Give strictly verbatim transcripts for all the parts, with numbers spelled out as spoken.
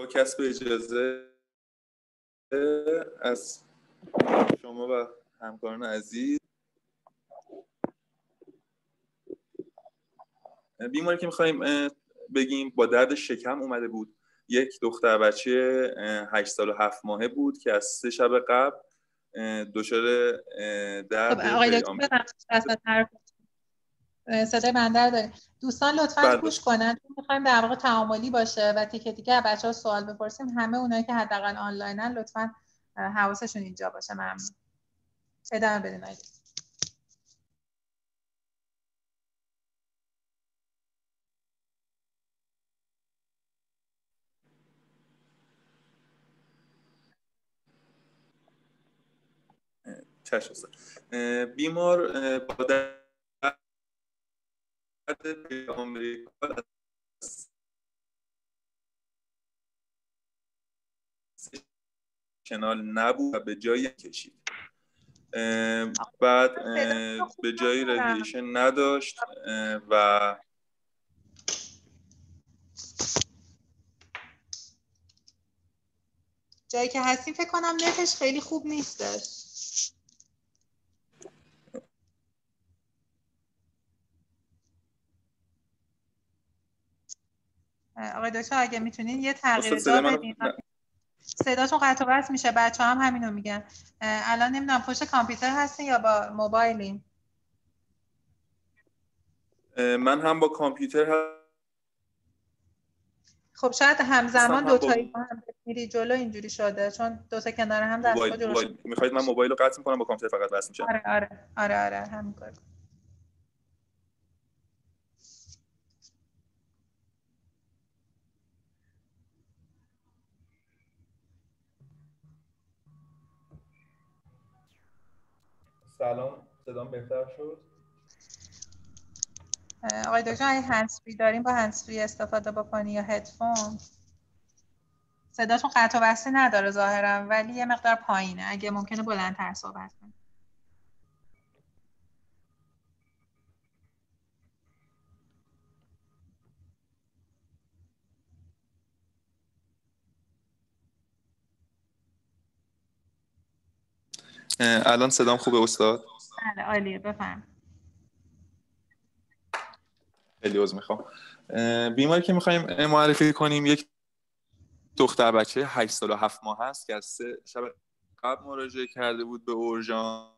با کسب اجازه از شما و همکاران عزیز، بیماری که می‌خوایم بگیم با درد شکم اومده بود. یک دختر بچه هشت سال و هفت ماهه بود که از سه شب قبل دچار درد خب آقای دکتر ببخشید صدای بنده داریم. دوستان لطفاً گوش کنن، می‌خوایم در واقع تعاملی باشه و تیکه تیکه از بچه‌ها سوال بپرسیم. همه اونایی که حداقل آنلاینن لطفاً حواسشون اینجا باشه. ممنون. ادامه بدین آقای دکتر. چشم. بیمار با درد آمریکا کنال نبود و به جایی کشید. بعد به جایی رادییشن نداشت و جایی که هستیم فکر کنم نتش خیلی خوب نیستش. آقای دکتر اگه میتونین یه تغییر جا بدین. صداتون قطع و وصل میشه، بچه‌ها هم همینو میگن. الان نمیدونم پشت کامپیوتر هستین یا با موبایلین؟ من هم با کامپیوتر هستم. خب شاید همزمان دو تایی با هم میری جلو اینجوری شده، چون دو تا کنار هم دستگاه جلو شده. میخواید من موبایل رو قطع میکنم با کامپیوتر فقط وصل میشم؟ آره آره آره آره همین کار. سلام، صدام بهتر شد؟ آقای دکتر اگه هندزفری داریم با هندزفری استفاده بکنی یا هدفون. صداتون قطع و وصلی نداره ظاهرا، ولی یه مقدار پایینه. اگه ممکنه بلندتر صحبت کنید. الان صدام خوبه استاد؟ بله عالیه، بفرمایید. خیلی عذر میخوام. بیماری که میخوایم معرفی کنیم یک دختر بچه هشت سال و هفت ماه هست که از سه شب قبل مراجعه کرده بود به اورژانس.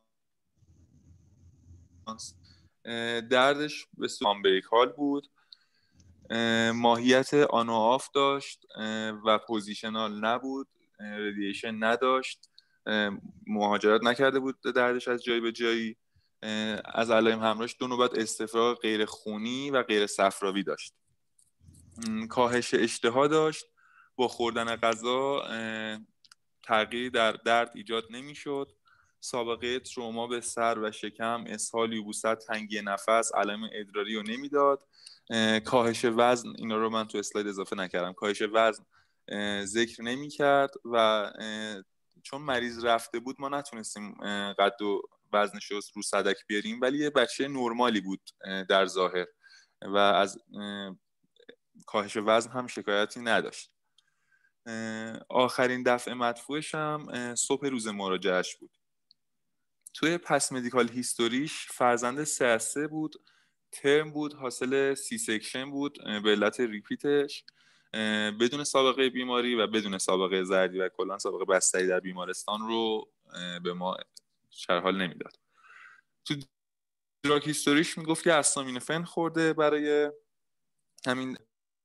دردش به صورت آمبریکال بود، ماهیت آن و آف داشت و پوزیشنال نبود، رادییشن نداشت، مهاجرت نکرده بود دردش از جایی به جایی. از علائم همراهش دو نوبت استفراغ غیر خونی و غیر صفراوی داشت. کاهش اشتها داشت. با خوردن غذا تغییری در درد ایجاد نمی‌شد. سابقه تروما به سر و شکم، اسهال، یبوست، تنگی نفس، علائم ادراری رو نمیداد. کاهش وزن، اینا رو من تو اسلاید اضافه نکردم، کاهش وزن ذکر نمی‌کرد و چون مریض رفته بود ما نتونستیم قد و وزنش رو رو صدک بیاریم، ولی یه بچه نرمالی بود در ظاهر و از کاهش وزن هم شکایتی نداشت. آخرین دفعه مدفوعش هم صبح روز مراجعهش بود. توی پس مدیکال هیستوریش فرزند سه از سه بود، ترم بود، حاصل سی سکشن بود به علت ریپیتش، بدون سابقه بیماری و بدون سابقه زردی و کلا سابقه بستری در بیمارستان رو به ما شرحال نمیداد. تو دراگ هیستوریش میگفت که استامینوفن خورده برای همین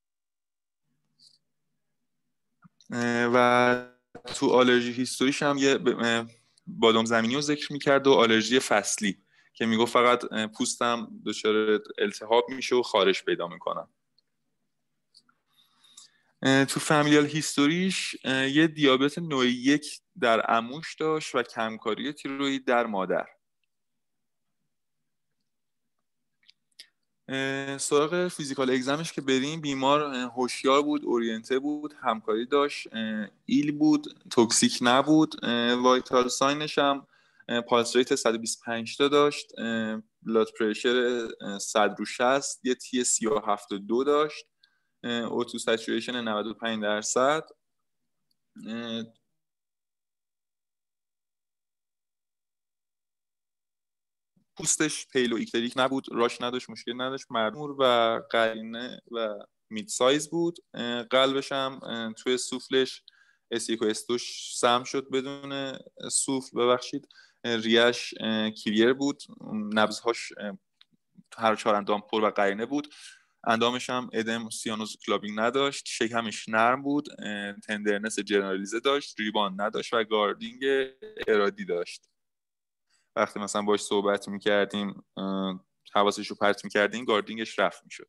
و تو آلرژی هیستوریش هم یه بادام زمینی رو ذکر میکرد و آلرژی فصلی که میگفت فقط پوستم دچار التهاب میشه و خارش پیدا میکنم. تو فامیلیال هیستوریش یه دیابت نوع یک در عموش داشت و کمکاری تیروئید در مادر. سراغ فیزیکال اگزمش که بریم، بیمار هوشیار بود، اورینته بود، همکاری داشت، ایل بود، توکسیک نبود. وایتال ساینش هم پالس ریت صد و بیست و پنج تا داشت، بلاد پرشر صد رو شصت، یه تی سی و هفت و دو داشت، اوتو سچوریشن نود و پنج درصد پوستش پیلو ایکتریک نبود، راش نداشت، مشکل نداشت، مرمور و قرینه و مید سایز بود. قلبش هم توی سوفلش اس یک و اس دو سم شد بدون سوفل، ببخشید. ریش کلیر بود، نبضهاش هر چهار اندام پر و قرینه بود. اندامش هم ادم سیانوز کلابینگ نداشت، شکمش نرم بود، تندرنس جنرالیزه داشت، ریبان نداشت و گاردینگ ارادی داشت. وقتی مثلا باش صحبت میکردیم حواسش رو پرت میکردیم گاردینگش رفت میشد.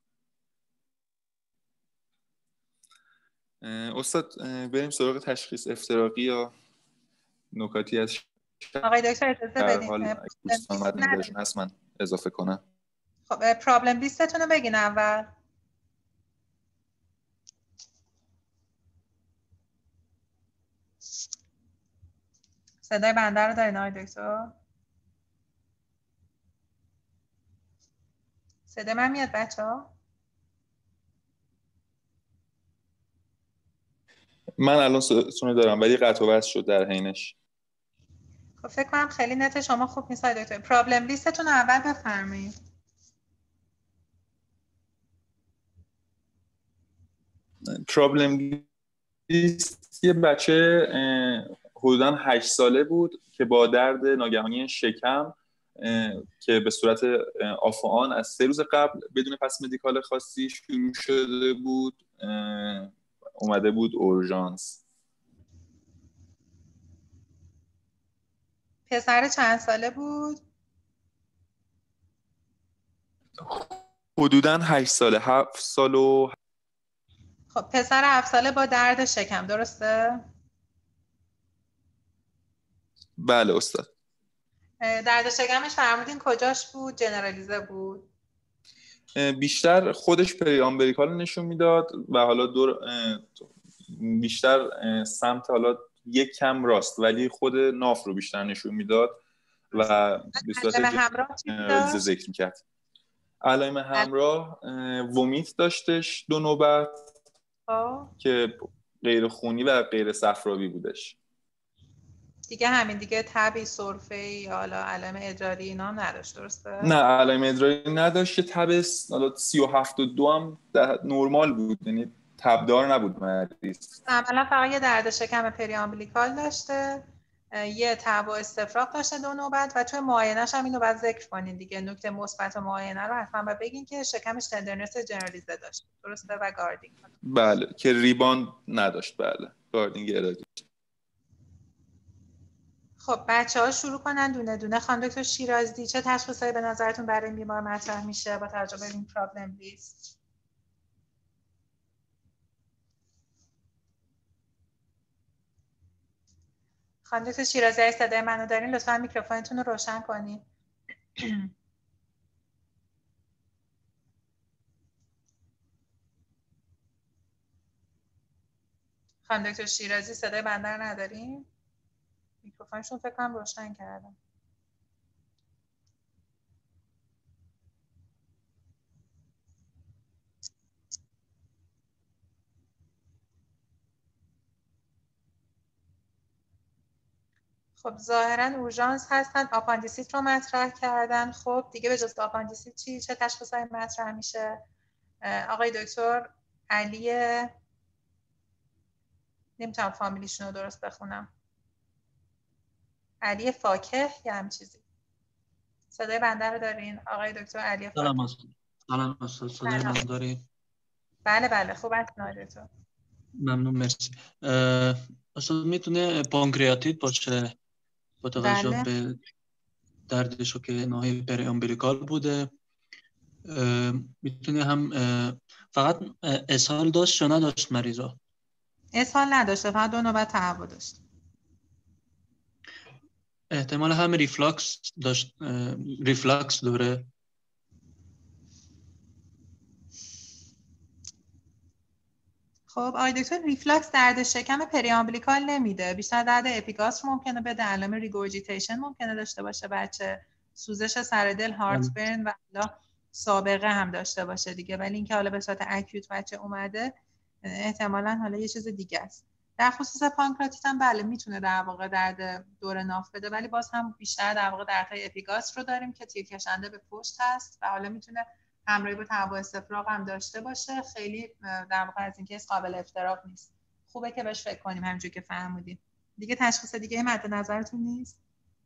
استاد بریم سراغ تشخیص افتراقی یا نکاتی از آقای دکتر اجازه بدین حال دوستان مدنی داشتن هست من اضافه کنم. خب پرابلم لیستتون رو بگین اول. صدای بنده رو دارین آقای دکتر؟ صدای من میاد بچه ها؟ من الان صداتون رو دارم ولی قطع و وصل شد در حینش. خب فکر کنم خیلی نت شما خوب نیست آقای دکتر. پرابلم لیستتون رو اول بفرمایید. پرابلم لیست یه بچه حدوداً هشت ساله بود که با درد ناگهانی شکم که به صورت آف و آن از سه روز قبل بدون پس مدیکال خاصی شروع شده بود اومده بود اورژانس. پسر چند ساله بود؟ حدوداً هشت ساله، هفت سال و خب پسر هفت ساله با درد شکم، درسته؟ بله استاد. درد شکمش فرمودین کجاش بود؟ جنرالیزه بود؟ بیشتر خودش پری آمبریکال نشون میداد و حالا دور بیشتر سمت حالا یک کم راست ولی خود ناف رو بیشتر نشون میداد و به صورت جنرالیزه ذکر میکرد. علائم همراه ومیت داشتش دو نوبت آه. که غیر خونی و غیر صفراوی بودش. دیگه همین دیگه تبی سرفه‌ای یا حالا علائم ادراری اینا نداشت، درسته؟ نه علائم ادراری نداشت. تب حالا سی و هفت و دو هم نرمال بود، یعنی تبدار نبود مریض. عملا فقط یه درد شکم پری آمبلیکال داشته، یه تب و استفراغ داشته دو نوبت و توی معاینش هم اینو بعد ذکر کنین دیگه. نکته مثبت معاینه رو حتما باید بگین که شکمش تندرنس جنرالیزه داشت، درسته؟ و گاردینگ. بله که ریباند نداشت. بله گاردینگ ارادی. خب بچه ها شروع کنن دونه دونه. خانم دکتر شیرازی چه تشخیصایی به نظرتون برای این بیمار مطرح میشه با توجه به این پرابلم لیست؟ خانم دکتر شیرازی اگه صدای منو دارین لطفا میکروفونتون رو روشن کنین. خانم دکتر شیرازی صدای بنده رو ندارین؟ میکروفونشون فکر کنم روشن کردم. خب ظاهرا اورژانس هستن، آپاندیسیت رو مطرح کردن. خب دیگه به جز آپاندیسیت چی چه تشخیصایی مطرح میشه؟ آقای دکتر علی، نمیتونم فامیلیشون رو درست بخونم، علی فاکه یا هم چیزی. صدای بنده رو دارین آقای دکتر علی فاکه؟ سلام استاد. سلام استاد، صدای من دارین؟ بله بله خوب هستین آقای دکتر. ممنون مرسی. استاد میتونه پانکریاتیت باشه با توجه بله. به دردشو که ناحیه پری آمبلیکال بوده. میتونه هم فقط اسهال داشت یا نداشت مریضا؟ اسهال نداشته، فقط دو نوبت تهوع داشت. احتمال هم ریفلاکس داشت، ریفلاکس دوره. خب آقای دکتر ریفلاکس درد شکم پری آمبلیکال نمیده، بیشتر درد اپیگاستر ممکنه بده، علائم ریگورجیتیشن ممکنه داشته باشه بچه، سوزش سر دل، هارت برن و حالا سابقه هم داشته باشه دیگه. ولی اینکه حالا به صورت اکیوت بچه اومده احتمالاً حالا یه چیز دیگه است. در خصوص پانکراتیت هم بله میتونه در واقع درد دور ناف بده، ولی باز هم بیشتر در واقع دردهای اپیگاستر رو داریم که تیر کشنده به پشت هست و حالا میتونه همراهی با تهوع استفراغ هم داشته باشه. خیلی در واقع از این کیس قابل افتراق نیست. خوبه که بهش فکر کنیم همونجوری که فهمیدیم. دیگه تشخیص دیگه مد نظرتون نیست؟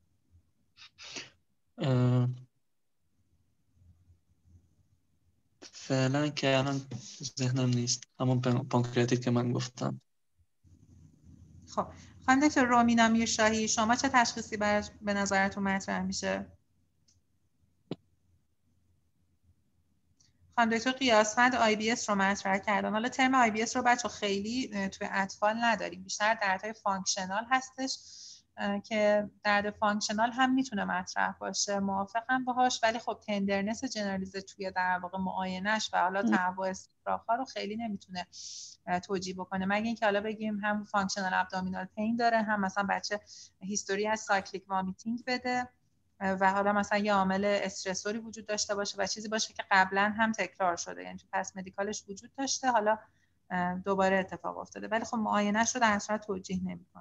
فعلا که الان ذهنم نیست، همون پانکراتیت که من گفتم. خب خانم دکتر رومینا میرشاهی، شما چه تشخیصی به نظرتون مطرح میشه؟ خانم دکتر قیاسفند آی بی اس رو مطرح کردن. حالا ترم آی بی اس رو بچه خیلی توی اطفال نداریم، بیشتر دردهای فانکشنال هستش که درد فانکشنال هم میتونه مطرح باشه، موافقم باهاش، ولی خب تندرنس جنرالیزه توی در واقع معاینش و حالا تهوع استفراغ‌ها رو خیلی نمیتونه توجیه بکنه، مگه اینکه حالا بگیم هم فانکشنال ابدومینال پین داره، هم مثلا بچه هیستوری از سایکلیک وامیتینگ بده و حالا مثلا یه عامل استرسوری وجود داشته باشه و چیزی باشه که قبلا هم تکرار شده، یعنی تو پس مدیکالش وجود داشته حالا دوباره اتفاق افتاده، ولی خب معاینش رو در اصل توجیه نمی‌کنه.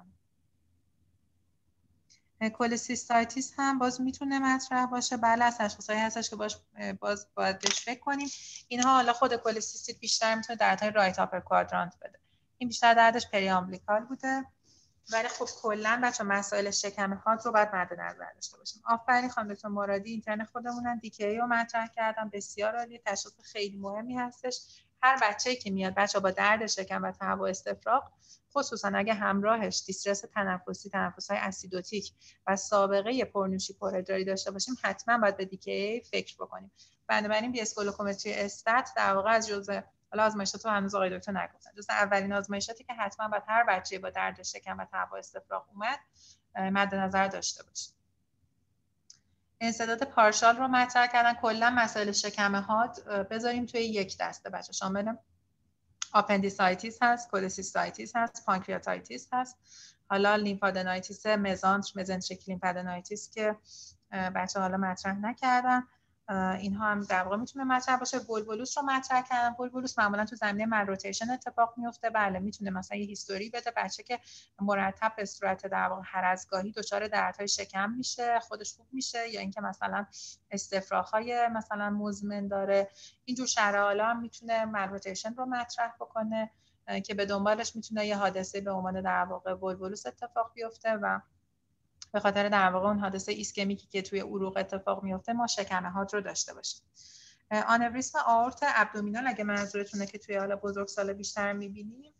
کولسیستایتیس هم باز میتونه مطرح باشه، بله از تشخیصایی هستش که باش باز باید بهش فکر کنیم. اینها حالا خود کولسیستیت بیشتر میتونه دردهای رایت آپر کوادرانت بده، این بیشتر دردش پری آمبلیکال بوده، ولی خب کلا بچه مسائل شکم هات رو باید مد نظر داشته باشیم. آفرین خانم دکتر مرادی، اینترن خودمونن دی کی رو مطرح کردم، بسیار عالی، تشخیص خیلی مهمی هستش. هر بچه‌ای که میاد بچه با درد شکم و تهوع استفراغ، خصوصا اگه همراهش دیسترس تنفسی، تنفس‌های اسیدوتیک و سابقه پرنوشی پرادراری داشته باشیم، حتما باید به دی کی فکر بکنیم. بنابراین بی اس گلوکومتری استات در واقع از جزء حالا آزمایشات رو هنوز آقای دکتر نگفتن، جز اولین آزمایشاتی که حتما باید هر بچه‌ای با درد شکم و تهوع استفراغ اومد مد نظر داشته باشه. انسداد پارشال رو مطرح کردن. کلا مسائل شکم هات بذاریم توی یک دسته بچه، شامل آپندیسایتیس هست، کولسیستایتیس هست، پانکریاتایتیس هست، حالا لیمفادنایتیس مزانتر، مزنتریک لیمفادنایتیس که بچه حالا مطرح نکردن، اینها هم در واقع میتونه مطرح باشه. بولبولوس رو مطرح کردن. بولبولوس معمولا تو زمینه مالروتیشن اتفاق میفته، بله میتونه مثلا یه هیستوری بده، بچه که مرتب به صورت در واقع هر از گاهی دچار دردهای شکم میشه، خودش خوب میشه، یا اینکه مثلا استفراغ‌های مثلا مزمن داره، اینجور شرایط هم میتونه مالروتیشن رو مطرح بکنه که به دنبالش میتونه یه حادثه به عنوان در واقع بولبولوس اتفاق بیفته و به خاطر در واقع اون حادثه ایسکمیکی که توی عروق اتفاق میفته ما شکم هات رو داشته باشیم. آنوریسم آورت ابدومینال اگه منظورتونه که توی حالا بزرگسال بیشتر میبینیم،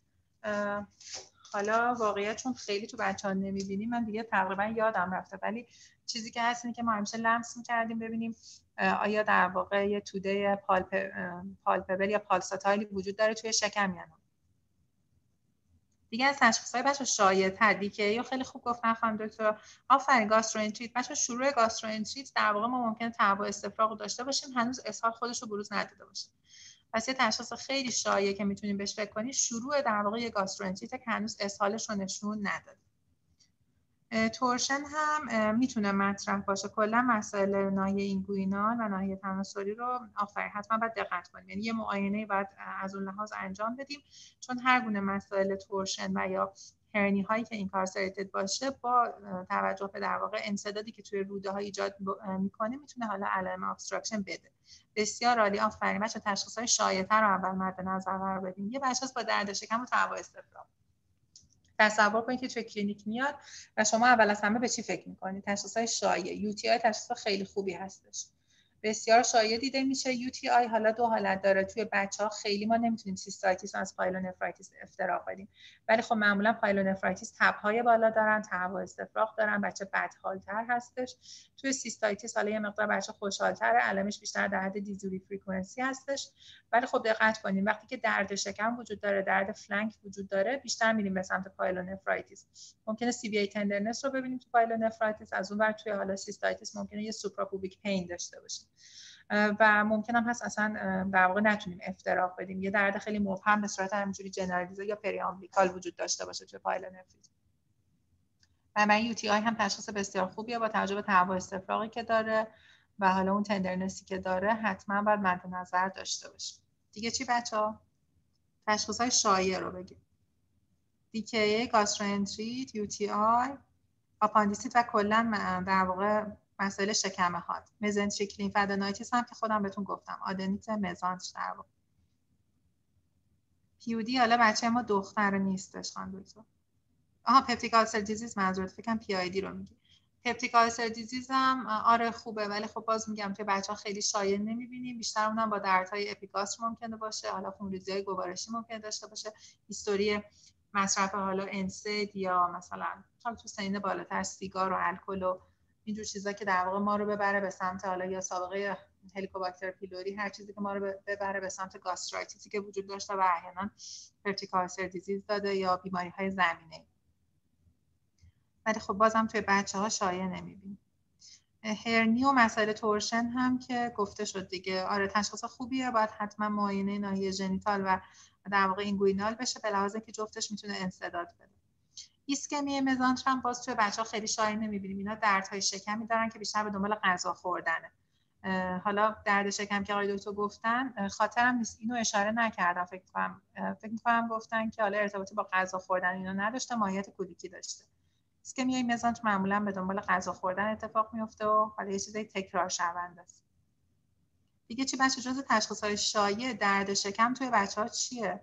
حالا واقعیت چون خیلی تو بچه‌ها نمیبینیم من دیگه تقریبا یادم رفته، ولی چیزی که هست اینه که ما همیشه لمس می‌کردیم ببینیم آیا در واقع یه توده پالپ پالپبل یا پالساتایلی وجود داره توی شکم یا نه. دیگه از تشخیص‌های بچه شایع‌تر دیگه خیلی خوب گفتن خانم دکتر، آفرین گاستروانتریت. بچه شروع گاستروانتریت در واقع ما ممکنه تهوع استفراغ داشته باشیم، هنوز اسهال خودش رو بروز نداده باشه. پس یه تشخیص خیلی شایعه که میتونیم بهش فکر کنیم شروع در واقع یه گاستروانتریت که هنوز اسهالش رو نشون نداده. تورشن هم میتونه مطرح باشه. کلا مسائل ناحیه اینگوینال و ناحیه تناسلی رو آفرین حتما باید دقت کنیم، یعنی یه معاینه باید از اون لحاظ انجام بدیم، چون هر گونه مسائل تورشن و یا هرنی هایی که اینکارسریتد باشه با توجه به در واقع انسدادی که توی روده ها ایجاد میکنه میتونه حالا علائم ابستراکشن بده. بسیار عالی، آفرین بچه. تشخیص های شایع‌تر رو اول مد نظر قرار بدیم. یه بچه‌ست با درد شکم و تهوع استفراغ، تصور کنید که توی کلینیک میاد و شما اول از همه به چی فکر میکنید؟ تشخیص‌های شایع. یو تی آی تشخیص خیلی خوبی هستش، بسیار شایع دیده میشه. یو تی آی حالا دو حالت داره، توی بچه‌ها خیلی ما نمیتونیم سیستایتیس از پایلونفرایتیس افتراق بدیم، ولی خب معمولا پایلونفرایتیس تب‌های بالا دارن، تهوع استفراغ دارن، بچه بدحال‌تر هستش. توی سیستایتیس حالا یه مقدار بچه خوشحال‌تره، علائمش بیشتر در حد دیزوری فرکانسی هستش، ولی خب دقت کنیم وقتی که درد شکم وجود داره، درد فلنک وجود داره، بیشتر میریم به سمت پایلونفرایتیس. ممکنه سی بی ای تندرنس رو ببینیم تو پایلونفرایتیس، از اون ور توی حالا سیستایتیس ممکنه یه سوپراپوبیک پین داشته باشیم و ممکن هم هست اصلا در واقع نتونیم افتراق بدیم، یه درد خیلی مبهم به صورت همینجوری جنرالیزه یا پری آمبلیکال وجود داشته باشه توی پایلونفریت. و من یو تی آی هم تشخیص بسیار خوبیه با توجه به تهوع استفراغی که داره و حالا اون تندرنسی که داره، حتما باید مد نظر داشته باشیم. دیگه چی بچه‌ها؟ تشخیص‌های شایع رو بگیم. دیکی، گاستروانتریت، یو تی آی، آپاندیسیت و کلا در واقع مسائل شکم هات. مزنتریک لیمفادنویتیس هم که خودم بهتون گفتم، آدنیت مزانتر در واقع. پیودی حالا بچه ما دختر نیستش خانم دکتر. آها پپتیک آلسر دیزیز منظورت، فکر کنم پی آی دی رو میگی. پپتیک آلسر دیزیز هم آره خوبه، ولی خب باز میگم توی بچه‌ها خیلی شایع نمی‌بینیم، بیشتر اونم با دردهای اپیگاستر ممکنه باشه، حالا خونریزی‌های گوارشی ممکنه داشته باشه، هیستوری مصرف حالا انسید یا مثلا حالا تو سن بالاتر سیگار و الکل و اینجور چیزا که در واقع ما رو ببره به سمت حالا یا سابقه هلیکوباکتر پیلوری، هر چیزی که ما رو ببره به سمت گاسترایتیسی که وجود داشته و احیانا پپتیک آلسر دیزیز داده یا بیماری‌های زمینه‌ای. ولی خب بازم توی بچه‌ها شایع نمی‌بینیم. هرنی و مسائل تورشن هم که گفته شد دیگه، آره تشخیص خوبیه، باید حتما معاینه ناحیه ژنیتال و در واقع اینگوینال بشه به لحاظ اینکه جفتش میتونه انسداد بده. ایسکمی مزانتر هم باز توی بچه‌ها خیلی شایع نمی‌بینیم، اینا دردهای شکمی دارن که بیشتر به دنبال غذا خوردنه. حالا درد شکم که آقای دکتر گفتن خاطرم نیست اینو اشاره نکردم، فکر کنم فکر می‌کنم گفتن که حالا ارتباطی با غذا خوردن اینا نداشته، ماهیت کودکی داشته. ایسکمی مزانتر معمولا به دنبال غذا خوردن اتفاق میفته و حالا یه چیزای تکرار شونده است. دیگه چی بچه جز تشخیص‌های شایع درد شکم توی بچه‌ها چیه؟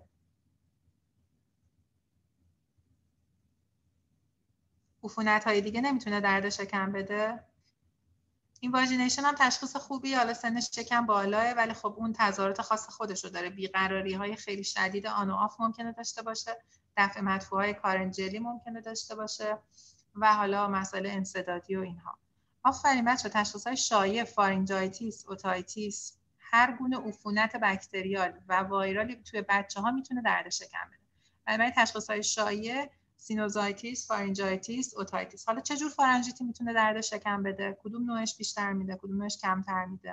عفونت‌های دیگه نمیتونه درد شکم بده؟ این واژینیشن هم تشخیص خوبی، حالا سن شکم بالاه ولی خب اون تظاهرات خاص خودش رو داره، بیقراری‌های خیلی شدید آن و آف ممکنه داشته باشه، دفع مدفوع‌های کارنجلی ممکنه داشته باشه و حالا مسائل انسدادی و اینها. آفرین بچه، تشخیص‌های شایع فارینجایتیس، اوتایتیس، هر گونه عفونت باکتریال و وایرالی توی بچه‌ها میتونه درد شکم بده. بنابراین تشخیص‌های شایع سینوزایتیس، فارینجایتیس، اوتایتیس. حالا چه جور فارنژیتی میتونه درد شکم بده؟ کدوم نوعش بیشتر میده؟ کدوم نوعش کمتر میده؟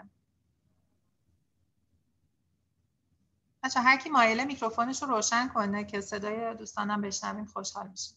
بچه هر کی مایله میکروفونش رو روشن کنه که صدای دوستانم بشنویم خوشحال میشه.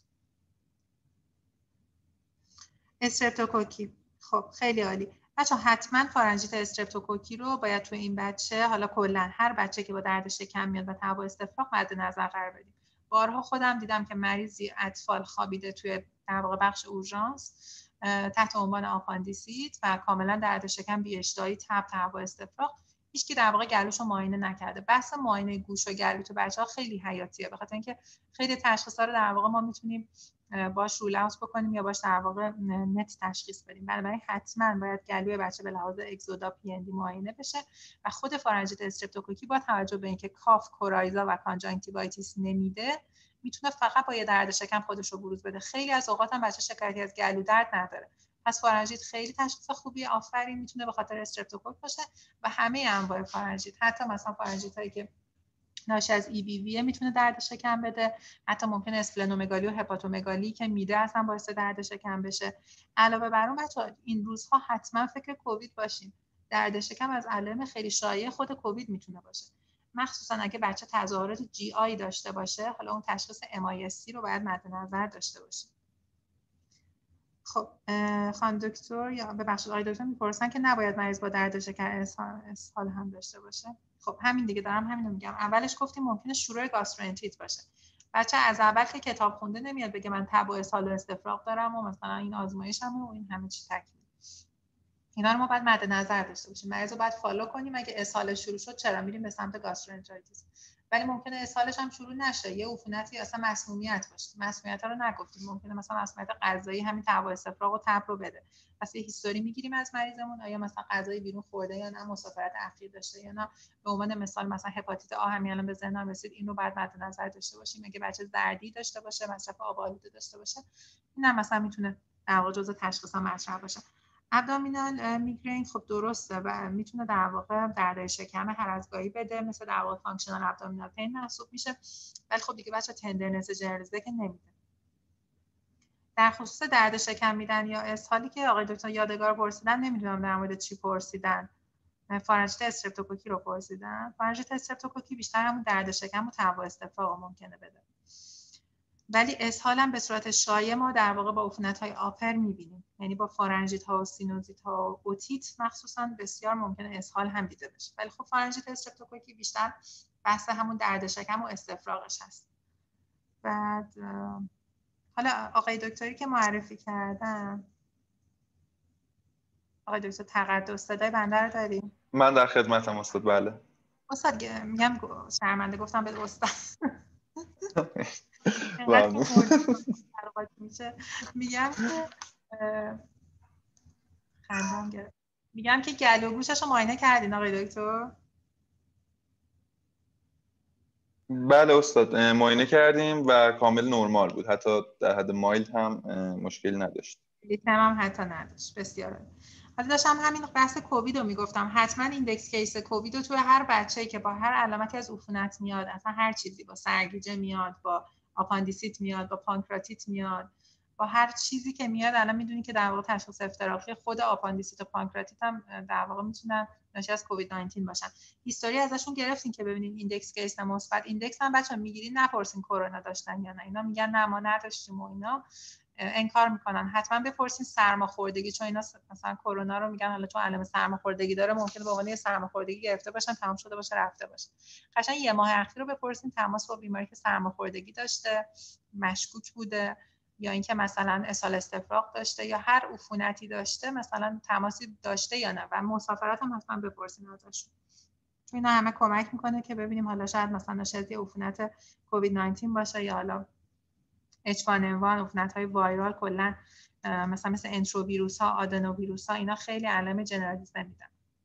استرپتوکوکی. خب خیلی عالی. بچه حتما فارنژیت استرپتوکوکی رو باید تو این بچه، حالا کلا هر بچه که با درد شکم میاد و تب و استفراغ مد نظر قرار بدیم. بارها خودم دیدم که مریضی اطفال خوابیده توی در واقع بخش اورژانس تحت عنوان آپاندیسیت و کاملا درد شکم، بی اشتهایی، تب، تب و استفراغ، هیچ کی در واقع گلوشو معاینه نکرده. بحث معاینه گوش و گلو تو بچه‌ها خیلی حیاتیه، به خاطر اینکه خیلی تشخیصا رو در واقع ما میتونیم باش رول اوت بکنیم یا باش در واقع نت تشخیص بدیم. بنابراین حتما باید گلوی بچه به لحاظ اگزودا پی ان دی معاینه بشه و خود فارنژیت استرپتوکوکی با توجه به اینکه کاف، کورایزا و کانجانکتیوایتیس نمیده، میتونه فقط با یه درد شکم خودش رو بروز بده. خیلی از اوقات هم بچه شکایتی از گلو درد نداره. پس فارنژیت خیلی تشخیص خوبیه، آفرین، میتونه به خاطر استرپتوکوک باشه و همه انواع فارنژیت، حتی مثلا فارنژیتایی که ناشی از ای بی وی میتونه درد شکم بده، حتی ممکنه اسپلنومگالی و هپاتومگالی که میده اصلا باعث درد شکم بشه. علاوه بر اون بچه‌ها این روزها حتما فکر کووید باشین. درد شکم از علائم خیلی شایع خود کووید میتونه باشه، مخصوصا اگه بچه تظاهرات جی آی داشته باشه. حالا اون تشخیص ام آی اس سی رو باید مد نظر داشته باشیم. خب خانم دکتر یا ببخشید آقای دکتر میپرسن که نباید مریض با درد شکم اسهال هم داشته باشه. خب همین دیگه، دارم همین رو میگم. اولش گفتیم ممکنه شروع گاستروانتریت باشه. بچه از اول که کتاب خونده نمیاد بگه من تب و اسهال و استفراغ دارم و مثلا این آزمایشم و این همه چی تکلیف. اینا رو ما باید مد نظر داشته باشیم. مریض رو باید فالو کنیم. اگه اسهال شروع شد چرا میریم به سمت گاستروانتریتیس. ولی ممکنه اسهالش هم شروع نشه، یه عفونتی اصلا مسمومیت باشه. مسمومیت رو نگفتیم، ممکنه مثلا مسمومیت غذایی همین تب و استفراغ و تب رو بده. پس یه هیستوری میگیریم از مریضمون، آیا مثلا غذای بیرون خورده یا نه، مسافرت اخیر داشته یا نه. به عنوان مثال مثلا هپاتیت آ همین الان به ذهنم رسید، این رو باید مد نظر داشته باشیم. اگه بچه زردی داشته باشه، مصرف آب آلوده داشته باشه، اینم مثلا میتونه در واقع جزء تشخیص مطرح باشه. ابدومینال میگرین خب درسته و میتونه در واقع درد شکم هر از گاهی بده، مثل در واقع فانکشنال ابدومینال پین محسوب میشه، ولی خب دیگه بچه تندرنس جنرالزه که نمیده. در خصوص درد شکم میدن یا اسهالی که آقای دکتر یادگار پرسیدن، نمیدونم در مورد چی پرسیدن. فارنژیت استرپتوکوکی رو پرسیدن. فارنژیت استرپتوکوکی بیشتر همون درد شکم و تب و استفراغ ممکنه بده، ولی اسهال هم به صورت شایع ما در واقع با عفونت‌های آپر می‌بینیم، یعنی با فارنژیت‌ها و سینوزیت‌ها و اوتیت مخصوصاً بسیار ممکنه اسهال هم دیده بشه. ولی خب فارنژیت استرپتوکوکی بیشتر بحث همون درد شکم و استفراغش هست. بعد حالا آقای دکتری که معرفی کردم، آقای دکتر تقدس، صدای بنده رو داریم؟ من در خدمتم استاد. بله استاد میگم شرمنده گفتم به استاد. ممنون. میشه میگم که خندم گرفت. میگم که گلو گوشش رو معاینه کردین آقای دکتر؟ بله استاد، معاینه کردیم و کامل نرمال بود، حتی در حد مایلد هم مشکلی نداشت. لیتم هم حتی نداشت. بسیار عالی. حالا داشتم همین بحث کووید رو میگفتم، حتما ایندکس کیس کووید رو توی هر بچه‌ای که با هر علامتی از عفونت میاد، اصلا هر چیزی، با سرگیجه میاد، با آپاندیسیت میاد، با پانکراتیت میاد، با هر چیزی که میاد، الان میدونی که در واقع تشخیص افتراقی خود آپاندیسیت و پانکراتیت هم در واقع میتونن ناشی از کووید نوزده باشن. هیستوری ازشون گرفتین که ببینین ایندکس کیس مثبت. ایندکس هم بچه‌ها میگیرین، نپرسین کرونا داشتن یا نه، اینا میگن نه ما نداشتیم و اینا انکار میکنن. حتما بپرسین سرماخوردگی، چون اینا مثلا کرونا رو میگن حالا چون علائم سرماخوردگی داره ممکنه به عنوان سرماخوردگی گرفته باشن، تمام شده باشه رفته باشه. قشنگ یه ماه اخیر رو بپرسین تماس با بیماری که سرماخوردگی داشته، مشکوک بوده، یا اینکه مثلا اسهال استفراغ داشته یا هر عفونتی داشته، مثلا تماسی داشته یا نه، و مسافرت هم حتما بپرسین ازشون. چون اینا همه کمک میکنه که ببینیم حالا شاید مثلا ناشی از عفونت کووید نوزده باشه یا حالا اچ وان ان وان، عفونت‌های وایرال کلا مثلا مثل انتروویروس ها، آدنوویروس ها، اینا خیلی علائم جنرالیزه میدن.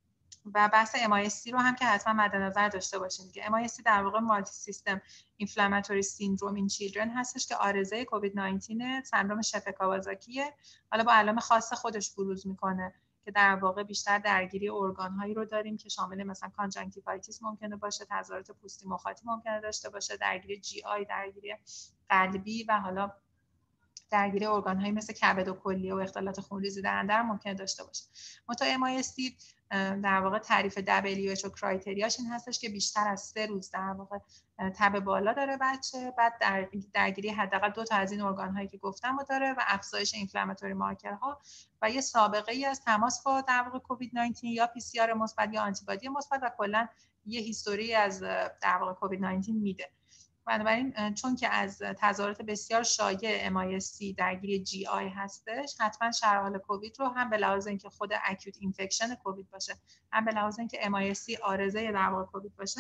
و بحث ام آی اس تی رو هم که حتما مد نظر داشته باشین دیگه. ام آی اس تی در واقع مالتی سیستم اینفلاماتوری سیندروم این چیلدرن هستش که عارضه کووید نوزده، سندرم شبه کاوازاکیه، حالا با علائم خاص خودش بروز میکنه که در واقع بیشتر درگیری ارگان هایی رو داریم که شامل مثلا کانجنکتیوایتیس ممکنه باشه، تظاهرات پوستی مخاطی ممکنه داشته باشه، درگیری جی آی، درگیری قلبی و حالا درگیری ارگان هایی مثل کبد و کلیه و اختلالات خونریزی دهنده هم ممکنه داشته باشه. متو ام آی اس تی در واقع تعریف دبلیو اچ او کرایتریاش این هستش که بیشتر از سه روز در واقع تب بالا داره بچه، بعد در درگیری حداقل دو تا از این ارگان هایی که گفتم رو داره و افزایش اینفلاماتوری مارکرها و یه سابقه ای از تماس با در واقع کووید نوزده یا پی سی آر مثبت یا آنتیبادی مثبت و کلا یه هیستوری از در واقع کووید نوزده میده. بنابراین چون که از تظاهرات بسیار شایع ام آی اس تی درگیری جی آی هستش، حتما شرح حال کووید رو هم به لحاظ اینکه خود اکوت اینفکشن کووید باشه، هم به لحاظ اینکه ام آی اس تی عارضه در واقع کووید باشه،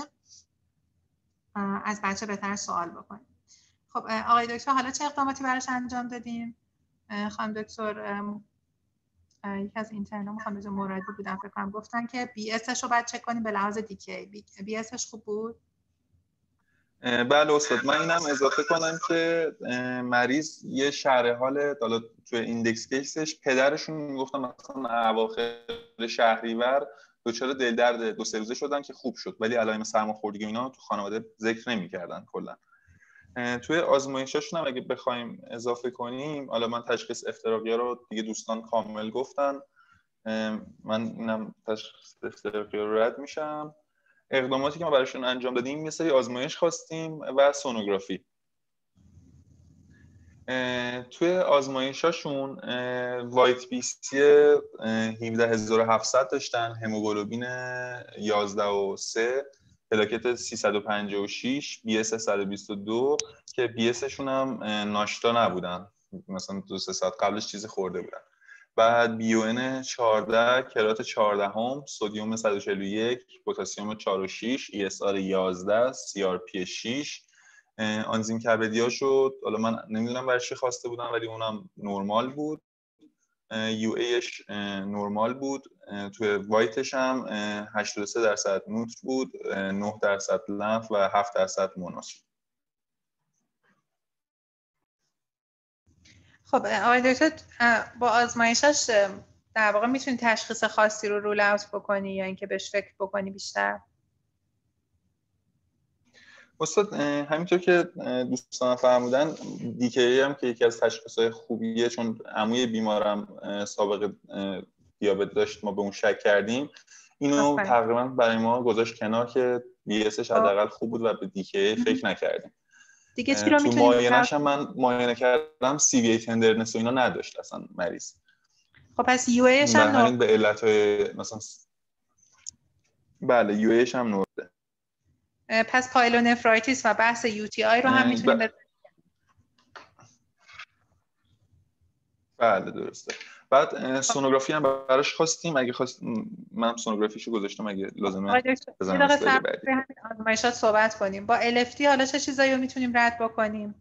از بچه بهتر سوال بکنید. خب آقای دکتر حالا چه اقداماتی براش انجام دادیم؟ خانم دکتر یک از اینترنا خانم دکتر مرادی بودن فکر کنم گفتن که بی اسش رو بعد چک کنیم به لحاظ دیکی. بی اسش خوب بود؟ بله استاد، من اینم اضافه کنم که مریض یه شرح حال حالا توی ایندکس کیسش پدرشون میگفتن مثلا اواخر شهریور دچار دل درد دو سه روزه شدن که خوب شد، ولی علائم سرماخوردگی اینا تو خانواده ذکر نمی‌کردن کلا. توی آزمایشاشون هم اگه بخوایم اضافه کنیم، حالا من تشخیص افتراقی رو دیگه دوستان کامل گفتن، من اینم تشخیص افتراقی رو رد میشم. اقداماتی که ما براشون انجام دادیم، یه سری آزمایش خواستیم و سونوگرافی. توی آزمایشاشون وایت بی سی هفده هزار و هفتصد داشتن، هموگلوبین یازده و سه، پلاکت سیصد و پنجاه و شش، بی اس صد و بیست و دو که بی اسشون هم ناشتا نبودن، مثلا دو سه ساعت قبلش چیزی خورده بودن. بعد بی او ان چهارده، کرات چهارده هم، سدیم صد و چهل و یک، پتاسیم چهار و شش، ای اس آر یازده، سی آر پی شش. آنزیم کبدی شد، حالا من نمیدونم برای چی خواسته بودن ولی اونم نرمال بود. یو ایش نرمال بود. توی وایتش هم هشتاد و سه درصد نوتر بود، نه درصد لنف و هفت درصد مونوس. خب آقای دکتر با آزمایشش در واقع میتونی تشخیص خاصی رو رول اوت بکنی یا اینکه بهش فکر بکنی بیشتر؟ استاد همینطور که دوستان فرمودن، دیکی هم که یکی از تشخیص‌های خوبیه، چون عموی بیمارم سابقه دیابت داشت، ما به اون شک کردیم، اینو آفرین. تقریبا برای ما گذاشت کنار که بی اسش حداقل خوب بود و به دیکی فکر نکردیم. دیگه چی رو تو میتونیم معاینه‌اش من معاینه کردم، سی وی ای تندرنس و اینا نداشت اصلا مریض. خب پس یو ایش هم همین به علت‌های مثلا بله یو ایش هم نورده. پس پایلونفرایتیس و بحث یو تی آی رو هم میتونیم ب... بله درسته. بعد سونوگرافی هم براش خواستیم، اگه خواست من سونوگرافیشو گذاشتم اگه لازمه بزنم اسلاید بعدی. آزمایشات صحبت کنیم. با ال اف تی حالا چه چیزایی رو میتونیم رد بکنیم؟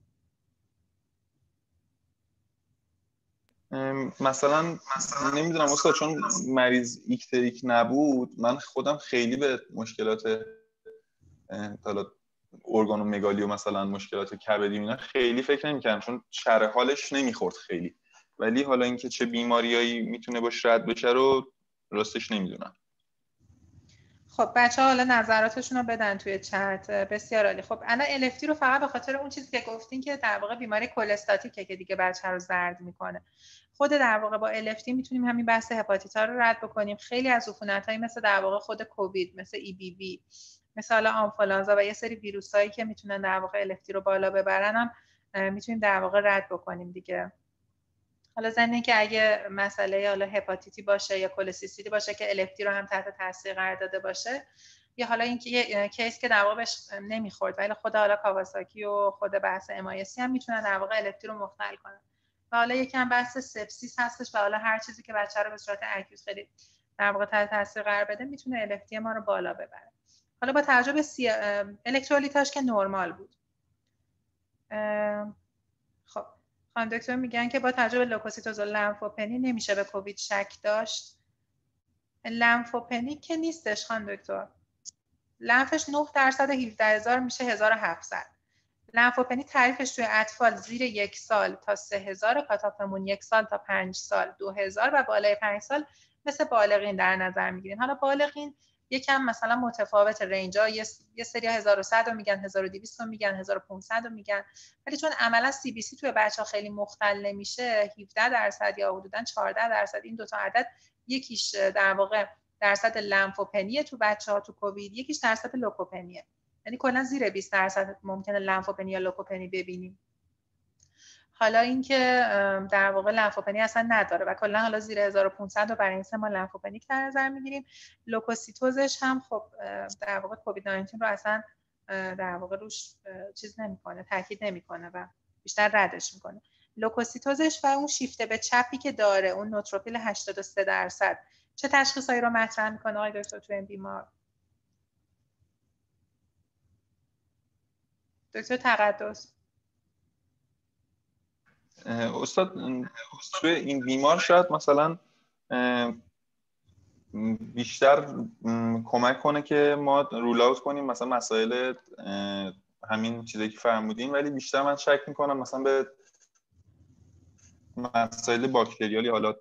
مثلا مثلا نمیدونم استاد، چون مریض ایکتریک نبود من خودم خیلی به مشکلات حالا ارگانومگالی و مثلا مشکلات کبدی اینا خیلی فکر نمی‌کردم، چون شرح حالش نمیخورد خیلی، ولی حالا اینکه چه بیماریایی میتونه باشه رد بشه رو راستش نمیدونم. خب بچه‌ها حالا نظراتشون رو بدن توی چت. بسیار عالی. خب الان ال اف تی رو فقط به خاطر اون چیزی که گفتین که در واقع بیماری کلستاتیکه که دیگه بچه رو زرد میکنه. خود در واقع با ال اف تی میتونیم همین بحث هپاتیتا رو رد بکنیم. خیلی از عفونت‌هایی مثل در واقع خود کووید، مثل ای بی وی، مثل حالا آنفولانزا و یه سری ویروسایی که میتونن در واقع ال اف تی رو بالا ببرن هم میتونیم در واقع رد بکنیم دیگه. حالا ضمن که اگه مسئله حالا هپاتیتی باشه یا کلسیستیتی باشه که ال اف تی رو هم تحت تاثیر قرار داده باشه، یا حالا اینکه یه کیس که در واقع بهش نمیخورد ولی خود حالا کاواساکی و خود بحث ام آی اس هم میتونن در واقع ال اف تی رو مختل کنن. و حالا یکم بحث سپسیس هستش و حالا هر چیزی که بچه رو به صورت اکوت خیلی در واقع تحت تاثیر قرار بده میتونه ال اف تی ما رو بالا ببره. حالا با توجه به سی... الکترولیتاش که نرمال بود. خب خانم دکتر میگن که با توجه به لوکوسیتوز و لمفوپنی نمیشه به کووید شک داشت. لمفوپنی که نیستش خانم دکتر. لمفش نه درصد هفده هزار میشه هزار و هفتصد. لمفوپنی تعریفش توی اطفال زیر یک سال تا سه هزار، کاتاپمون یک سال تا پنج سال دو هزار و بالای پنج سال مثل بالغین در نظر میگیرین. حالا بالغین یکم مثلا متفاوت رنجا، یه یه سری هزار و صد رو میگن، هزار و دویست رو میگن، هزار و پانصد رو میگن، ولی چون عملا سی بی سی توی بچه‌ها خیلی مختل نمیشه، هفده درصد یا حدوداً چهارده درصد این دو تا عدد یکیش در واقع درصد لمفوپنی تو بچه‌ها تو کووید، یکیش درصد لوکوپنیه. یعنی کلا زیر بیست درصد ممکنه لمفوپنی یا لوکوپنی ببینیم. حالا اینکه در واقع لمفوپنی اصلا نداره و کلا حالا زیر هزار و پانصد رو برای این سه ما لمفوپنیک در نظر میگیریم. لوکوسیتوزش هم خب در واقع کووید نوزده رو اصلا در واقع روش چیز نمیکنه، تاکید نمیکنه و بیشتر ردش میکنه. لوکوسیتوزش و اون شیفت به چپی که داره، اون نوتروفیل هشتاد و سه درصد، چه تشخیصایی رو مطرح میکنه آقای دکتر تو این بیمار؟ دکتر تقدس. استاد توی این بیمار شاید مثلا بیشتر کمک کنه که ما رول اوت کنیم مثلا مسائل همین چیزایی که فرمودین، ولی بیشتر من شک میکنم مثلا به مسائل باکتریالی، حالا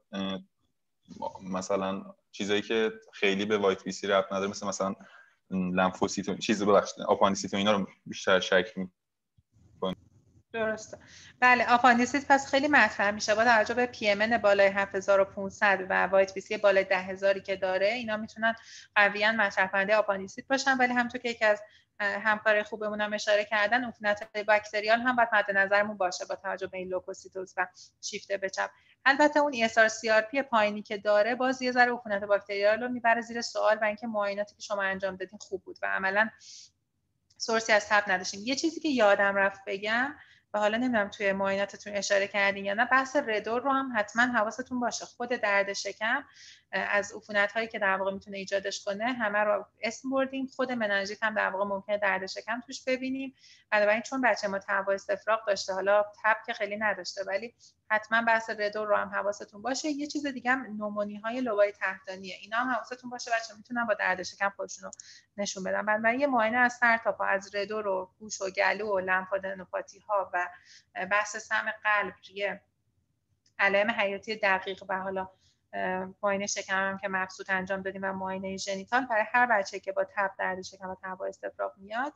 مثلا چیزایی که خیلی به وایت بی سی ربط نداره، مثل مثلا لمفوسیت و چیز ببخشید آپاندیسیت و اینا رو بیشتر شک میکنم. درسته. بله آپاندیسیت پس خیلی مطرح میشه با توجه به پی ام ان بالای هفت هزار و پانصد و وایت بی سی بالای ده هزار که داره، اینا میتونن قویاً مطرح کننده آپاندیسیت باشن. ولی همونطور که یکی از همکارای خوبمون هم اشاره کردن، عفونت باکتریال هم باید مد نظرمون باشه با توجه به این لوکوسیتوز و شیفت به چپ. البته اون ای اس آر سی آر پی پایینی که داره باز یه ذره عفونت باکتریال رو میبره زیر سوال و اینکه معایناتی که شما انجام دادین خوب بود و عملاً سورسی از تب نداشتیم. یه چیزی که یادم رفت بگم و حالا نمیدونم توی معایناتتون اشاره کردین یا نه، بحث ردور رو هم حتما حواستون باشه. خود درد شکم از عفونت‌هایی که در واقع میتونه ایجادش کنه همه رو اسم بردیم. خود مننژیت هم در واقع ممکنه درد شکم توش ببینیم. بنابراین چون بچه ما تب و استفراغ داشته، حالا تب که خیلی نداشته، ولی حتما بحث ردور رو هم حواستون باشه. یه چیز دیگه هم نومونی‌های لوای تحتانیه، اینا هم حواستون باشه بچه‌ها، میتونن با درد شکم خودشون رو نشون بدن. بنابراین یه معاینه از سر تا پا از ردور و گوش و گلو و لمفادنوپاتی‌ها و بحث سم قلب، یه علائم حیاتی دقیق و حالا معاینه شکم هم که مبسوط انجام دادیم و معاینه ژنیتال برای هر بچه که با تب درد شکم و تب و استفراغ میاد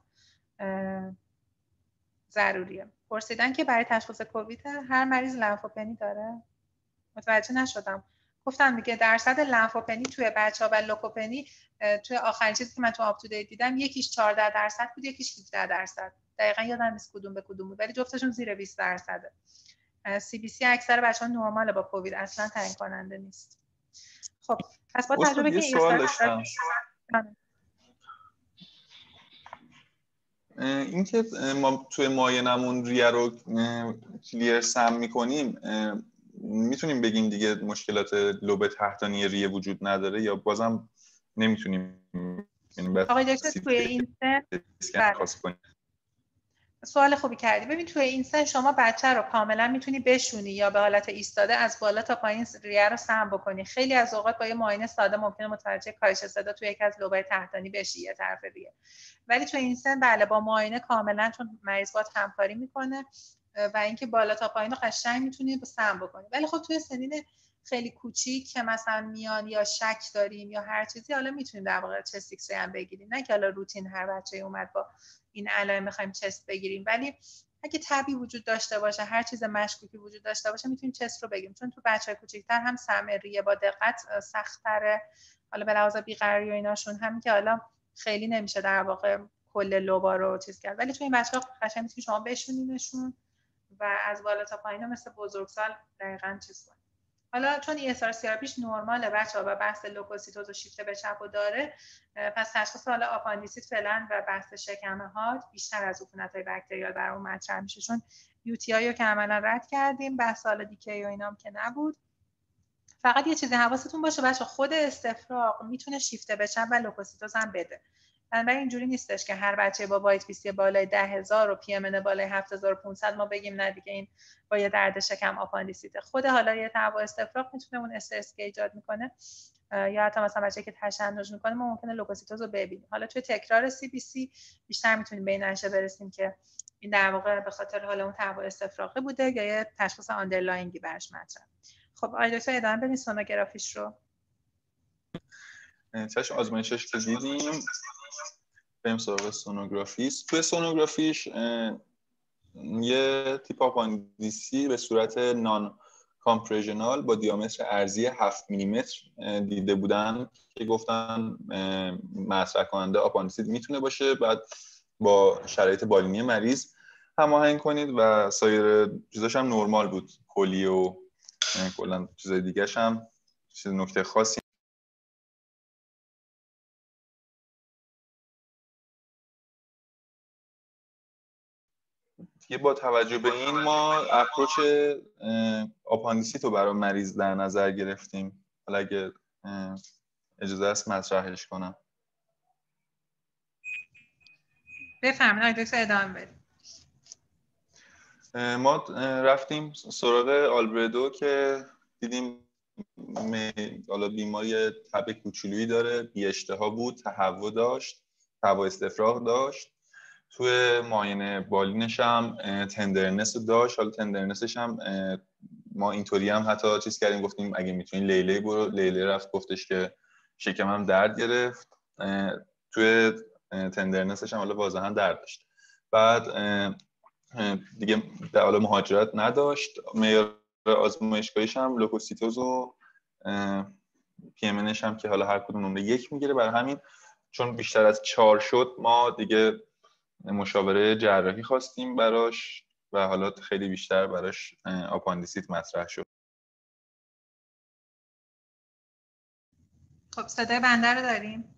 ضروریه. پرسیدن که برای تشخیص کووید هر مریض لمفوپنی داره؟ متوجه نشدم. گفتم دیگه درصد لمفوپنی توی بچه‌ها و لوکوپنی توی آخرین چیزی که من تو آپ تو دیت دیدم یکیش چهارده درصد بود، یکیش هفده درصد. دقیقاً یادم نیست کدوم به کدوم بود، ولی جفتشون زیر بیست درصده. سی بی سی اکثر بچه‌ها نرماله با کووید، اصلا تعیین کننده نیست. خب پس با تجربه که یه سوال داشتم. این که ما توی معاینمون ریه رو کلیر سم می‌کنیم، میتونیم بگیم دیگه مشکلات لوب تحتانی ریه وجود نداره یا بازم نمیتونیم؟ آقای دکتر توی این سن خاص کنیم. سوال خوبی کردی. ببین توی این سن شما بچه رو کاملا میتونی بشونی یا به حالت ایستاده از بالا تا پایین ریه رو سم بکنی. خیلی از اوقات با یه معاینه ساده ممکنه متوجه کاهش صدا توی یکی از لوب‌های تحتانی بشی یه طرف ریه. ولی توی این سن بله با معاینه کاملا چون مریض باهات همکاری میکنه و اینکه بالا تا پایین رو قشنگ میتونی سم بکنی. ولی خب توی سنین خیلی کوچیک که مثلا میان یا شک داریم یا هر چیزی، حالا میتونیم در واقع چست ایکس ری هم بگیریم، نه که حالا روتین هر بچه‌ای اومد با این علائم می‌خوایم چست بگیریم، ولی اگه تبی وجود داشته باشه، هر چیز مشکوکی وجود داشته باشه، میتونیم چست رو بگیریم. چون تو بچه‌های کوچیک‌تر هم سم ریه با دقت سخت‌تره، حالا به لحاظ بیقراری و ایناشون، همین که حالا خیلی نمیشه در واقع کل لوبا رو چیز کرد. ولی تو این بچه‌ها قشنگ میتونید شما بشونیمشون و از بالا تا پایین مثل بزرگسال دقیقاً چیز کنید. حالا چون ای اس آر سی آر پیش نرماله بچه‌ها و بحث لوکوسیتوز و شیفت به چپ و داره، پس تشخیص حالا آپاندیسیت فعلا و بحث شکمه ها بیشتر از عفونت‌های باکتریال برام مطرح میشه، چون یو تی آی رو که عملا رد کردیم، بحث حالا دیکی و اینام که نبود. فقط یه چیزی حواستون باشه بچه، خود استفراغ میتونه شیفت به چپ و لوکوسیتوز هم بده. بنابراین اینجوری نیستش که هر بچه با وایت پی سی بالای ده هزار و پی ام ان بالای هفت هزار و پانصد ما بگیم نه دیگه این با یه درد شکم آپاندیسیته. خود حالا یه تنوع استفراغ میتونه اون استرس که ایجاد میکنه یا حتی مثلا بچه‌ای که تشنج میکنه ما ممکنه لوکوسیتوز رو ببینیم. حالا توی تکرار سی بی سی بیشتر میتونیم به این نتیجه برسیم که این در واقع به خاطر حالا اون تنوع استفراغی بوده یا یه تشخیص آندرلاینگی براش مطرح. خب آقای دکتر ادامه بدین سونوگرافیش رو. چشم آزمایشش که دیدیم بریم سراغ سونوگرافیست. توی سونوگرافیش یه تیپ آپاندیسی به صورت نان کامپرژنال با دیامتر ارضی هفت میلیمتر دیده بودن که گفتن مطرح کننده آپاندیسیت میتونه باشه. بعد با شرایط بالینی مریض هماهنگ کنید و سایر چیزاش هم نرمال بود، کلی و کلا چیزای دیگه‌ش هم چیز نکته خاصی. دیگه با توجه به این ما اپروچ آپاندیسیت رو برای مریض در نظر گرفتیم. حالا اگه اجازه است مطرحش کنم. بفرمایید دکتر ادامه بدید. ما رفتیم سراغ آلبردو که دیدیم حالا بیماری تب کوچولویی داره، بی اشتها بود، تهوع داشت، تهوع استفراغ داشت. توی معاینه بالینش هم تندرنس داشت. حالا تندرنسش هم ما اینطوری هم حتی چیز کردیم، گفتیم اگه میتونی لیلی برو. لیلی رفت گفتش که شکمم درد گرفت. توی تندرنسش هم حالا واضحا درد داشت. بعد دیگه در حال مهاجرت نداشت. معیار آزمایشگاهیش هم لوکوسیتوز و پی ام انش هم که حالا هر کدوم نمره یک میگیره. برای همین چون بیشتر از چهار شد ما دیگه مشاوره جراحی خواستیم براش و حالا خیلی بیشتر براش آپاندیسیت مطرح شد. خب صدای بنده رو داریم؟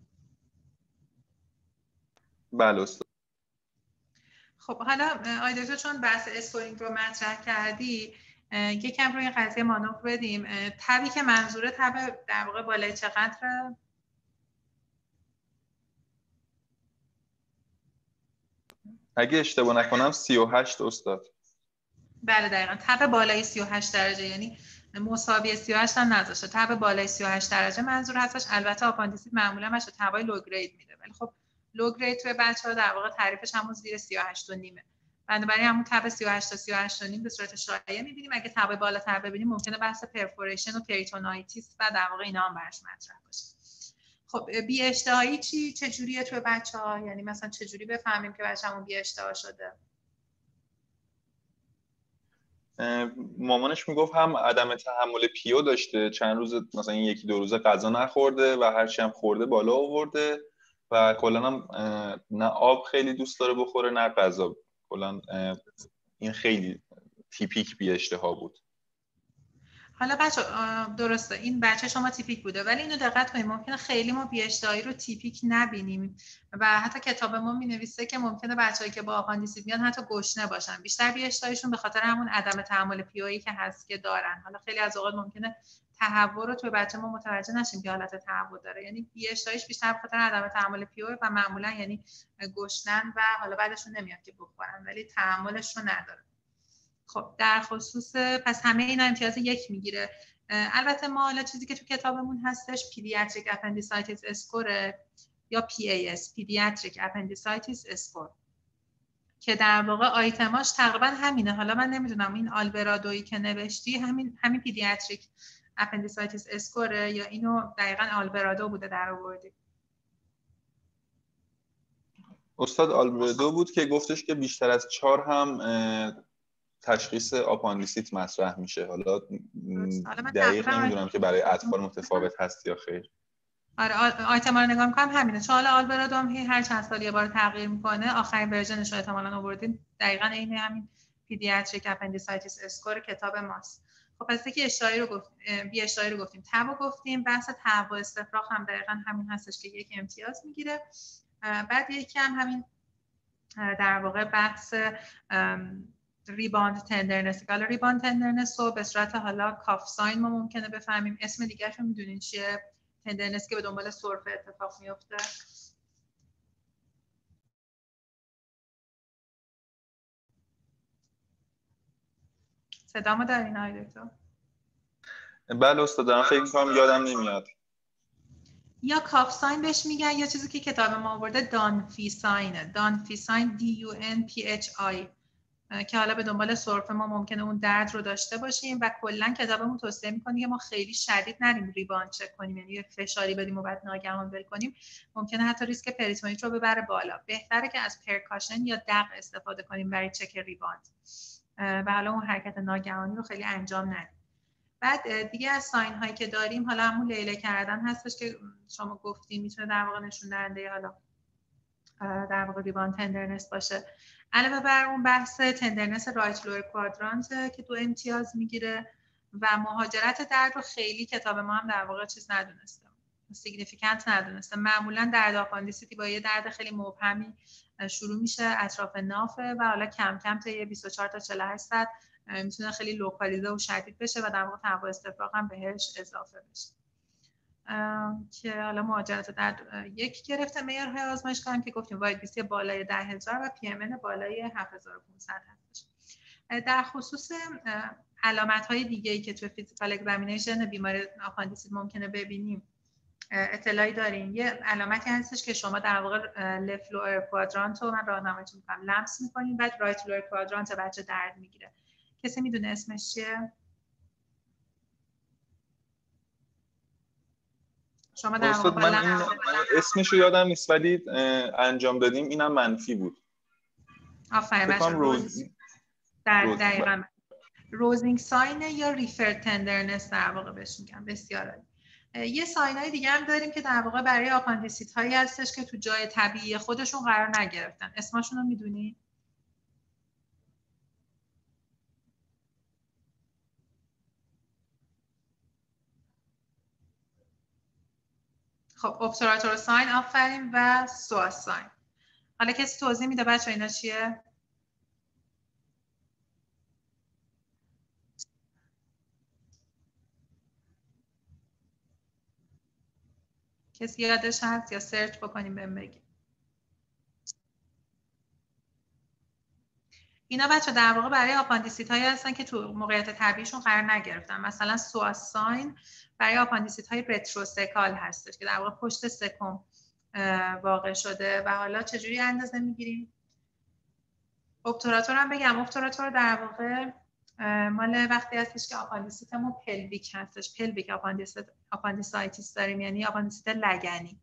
بله استاد. خب حالا آقای دکتر چون بحث اسکورینگ رو مطرح کردی یکم روی این قضیه مانور بدیم. تبی که منظوره تب در واقع بالای چقدره؟ اگه اشتباه نکنم سی و هشت استاد. بله دقیقاً تب بالای سی و هشت درجه، یعنی مساوی سی و هشت هم نذاشته، تب بالای سی و هشت درجه منظور هستش. البته آپاندیسیت معمولا بچه تبای لو گرید میده، ولی خب لو گرید توی بچه‌ها در واقع تعریفش همون زیر سی و هشت و نیمه. بنابراین همون تب سی و هشت تا سی و هشت و نیم به صورت شایع می‌بینیم. اگه تبای بالاتر ببینیم ممکنه بحث پرفوریشن و پریتونایتیس و در واقع اینا هم براش مطرح باشه. خب بی اشتهایی چی چه جوریه توی بچه‌ها؟ یعنی مثلا چه جوری بفهمیم که بچه‌مون بی اشتها شده؟ مامانش میگفت هم عدم تحمل پیو داشته، چند روز مثلا یکی دو روزه غذا نخورده و هرچی هم خورده بالا آورده و کلا هم نه آب خیلی دوست داره بخوره نه غذا. کلا این خیلی تیپیک بی اشتها بود. حالا بچه درسته این بچه شما تیپیک بوده، ولی اینو دقت کنید ممکنه خیلی ما بی‌اشتهایی رو تیپیک نبینیم و حتی کتاب ما می‌نویسه که ممکنه بچه‌ای که با آپاندیسیت میان حتی گشنه باشن، بیشتر بی‌اشتهاییشون به خاطر همون عدم تحمل پیویی که هست که دارن. حالا خیلی از اوقات ممکنه تهوع رو توی بچه ما متوجه نشیم که حالت تهوع داره، یعنی بی‌اشتهاییش بیشتر به خاطر عدم تحمل پیوی و معمولا یعنی گشنن و حالا بعدشون نمیاد که بخورن ولی تحملش رو نداره. خب در خصوص پس همه اینا امتیاز یک میگیره. البته ما حالا چیزی که تو کتابمون هستش پیدیاتریک اپندیسایتیس اسکور یا پی ای اس پیدیاتریک اپندیسایتیس اسکور که در واقع آیتماش تقریبا همینه. حالا من نمیدونم این آلبرادویی که نوشتی همین همین پیدیاتریک اپندیسایتیس اسکوره یا اینو دقیقاً آلبرادو بوده در آوردی؟ استاد آلبرادو بود که گفتش که بیشتر از چهار هم تشخیص آپاندیسیت مطرح میشه. حالا دقیق نمیدونم که برای اطفال متفاوت هست یا خیر. آره آیتما رو نگاه می‌کنم همینه. چون حالا آلبرادو هم هر چند سال یه بار تغییر میکنه. آخرین ورژنش رو احتمالاً آوردین دقیقاً این همین پیدیاتریک اپندیسایتیس اسکور کتاب ماست. خب پس که اشتهایی رو گفتیم، بی اشتهایی رو گفتیم، تب رو گفتیم، بحث تب و استفراغ هم دقیقاً همین هستش که یک امتیاز میگیره. بعد یکی هم همین در واقع بحث ریباند تندرنس. حالا ریباند تندرنس رو به صورت حالا کاف ساین ما ممکنه بفهمیم. اسم دیگه‌شو میدونین چیه؟ تندرنس که به دنبال سرفه اتفاق میفته. صدامو دارین آقای دکتر؟ بله استاد دارم فکر می‌کنم یادم نمیاد. یا کاف ساین بهش میگن یا چیزی که کتاب ما آورده دانفی ساینه. دانفی ساین دی یو ان پی اچ آی که حالا به دنبال سرفه ما ممکنه اون درد رو داشته باشیم و کلا کتابمون توصیه می‌کنه که ما خیلی شدید نریم ریباند چک کنیم، یعنی فشاری بدیم و بعد ناگهان ول کنیم، ممکنه حتی ریسک پریتونیت رو ببره بالا. بهتره که از پرکاشن یا دق استفاده کنیم برای چک ریباند و حالا اون حرکت ناگهانی رو خیلی انجام ندیم. بعد دیگه از ساین هایی که داریم حالا همون لیله کردن هستش که شما گفتیم میتونه در واقع نشون دهنده حالا در واقع ریباند تندرنس باشه. علاوه بر اون بحث تندرنس رایت لور کوادرانت که دو امتیاز میگیره و مهاجرت درد رو خیلی کتاب ما هم در واقع چیز ندونسته، سیگنیفیکانت ندونسته. معمولا درد آپاندیسیتی با یه درد خیلی مبهمی شروع میشه اطراف نافه و حالا کم کم تا بیست و چهار تا چهل و هشت ساعت میتونه خیلی لوکالیزه و شدید بشه و در واقع تنوع استفراغ هم بهش اضافه بشه. که حالا مهاجرت درد یک گرفته. معیارهای آزمایشگاه هم که گفتیم واید بیسی بالای ده هزار و پی ام ان بالای هفت هزار و پانصد هستش. در خصوص علامت‌های دیگه‌ای که تو فیزیکال اگزامینیشن بیماری آپاندیسیت ممکنه ببینیم اطلاعی داریم. یه علامتی هستش که شما در واقع لفت لور کوادرانت رو من راهنماییتون می‌کنم لمس می‌کنین، بعد رایت لور کوادرانت بچه درد میگیره. کسی میدونه اسمش چیه؟ شما در واقع من این اسمش رو یادم نیست ولی انجام دادیم اینم منفی بود. آفرین بچه روز در دقیقاً روزینگ ساین یا ریفر تندرنس در واقع بهش میگم. بسیار عالی. یه ساینای دیگه هم داریم که در واقع برای آپاندیسیت هایی هستش که تو جای طبیعی خودشون قرار نگرفتن. اسمشون رو میدونی؟ خب ابتراتور ساین آفرین و سواس ساین. حالا کسی توضیح میده بچه اینا چیه؟ کسی یادش هست یا سرچ بکنیم بهم بگیم. اینا بچه در واقع برای آپاندیسیت هایی هستن که تو موقعیت طبیعیشون قرار نگرفتن. مثلا سواس ساین برای آپاندیسیت های رتروسکال هستش که در واقع پشت سکم واقع شده و حالا چجوری اندازه میگیریم؟ ابتراتور هم بگم. ابتراتور در واقع مال وقتی هستش که آپاندیسیتمون پلویک هستش. پلویک آپاندیسایتیس داریم، یعنی آپاندیسیت لگنی.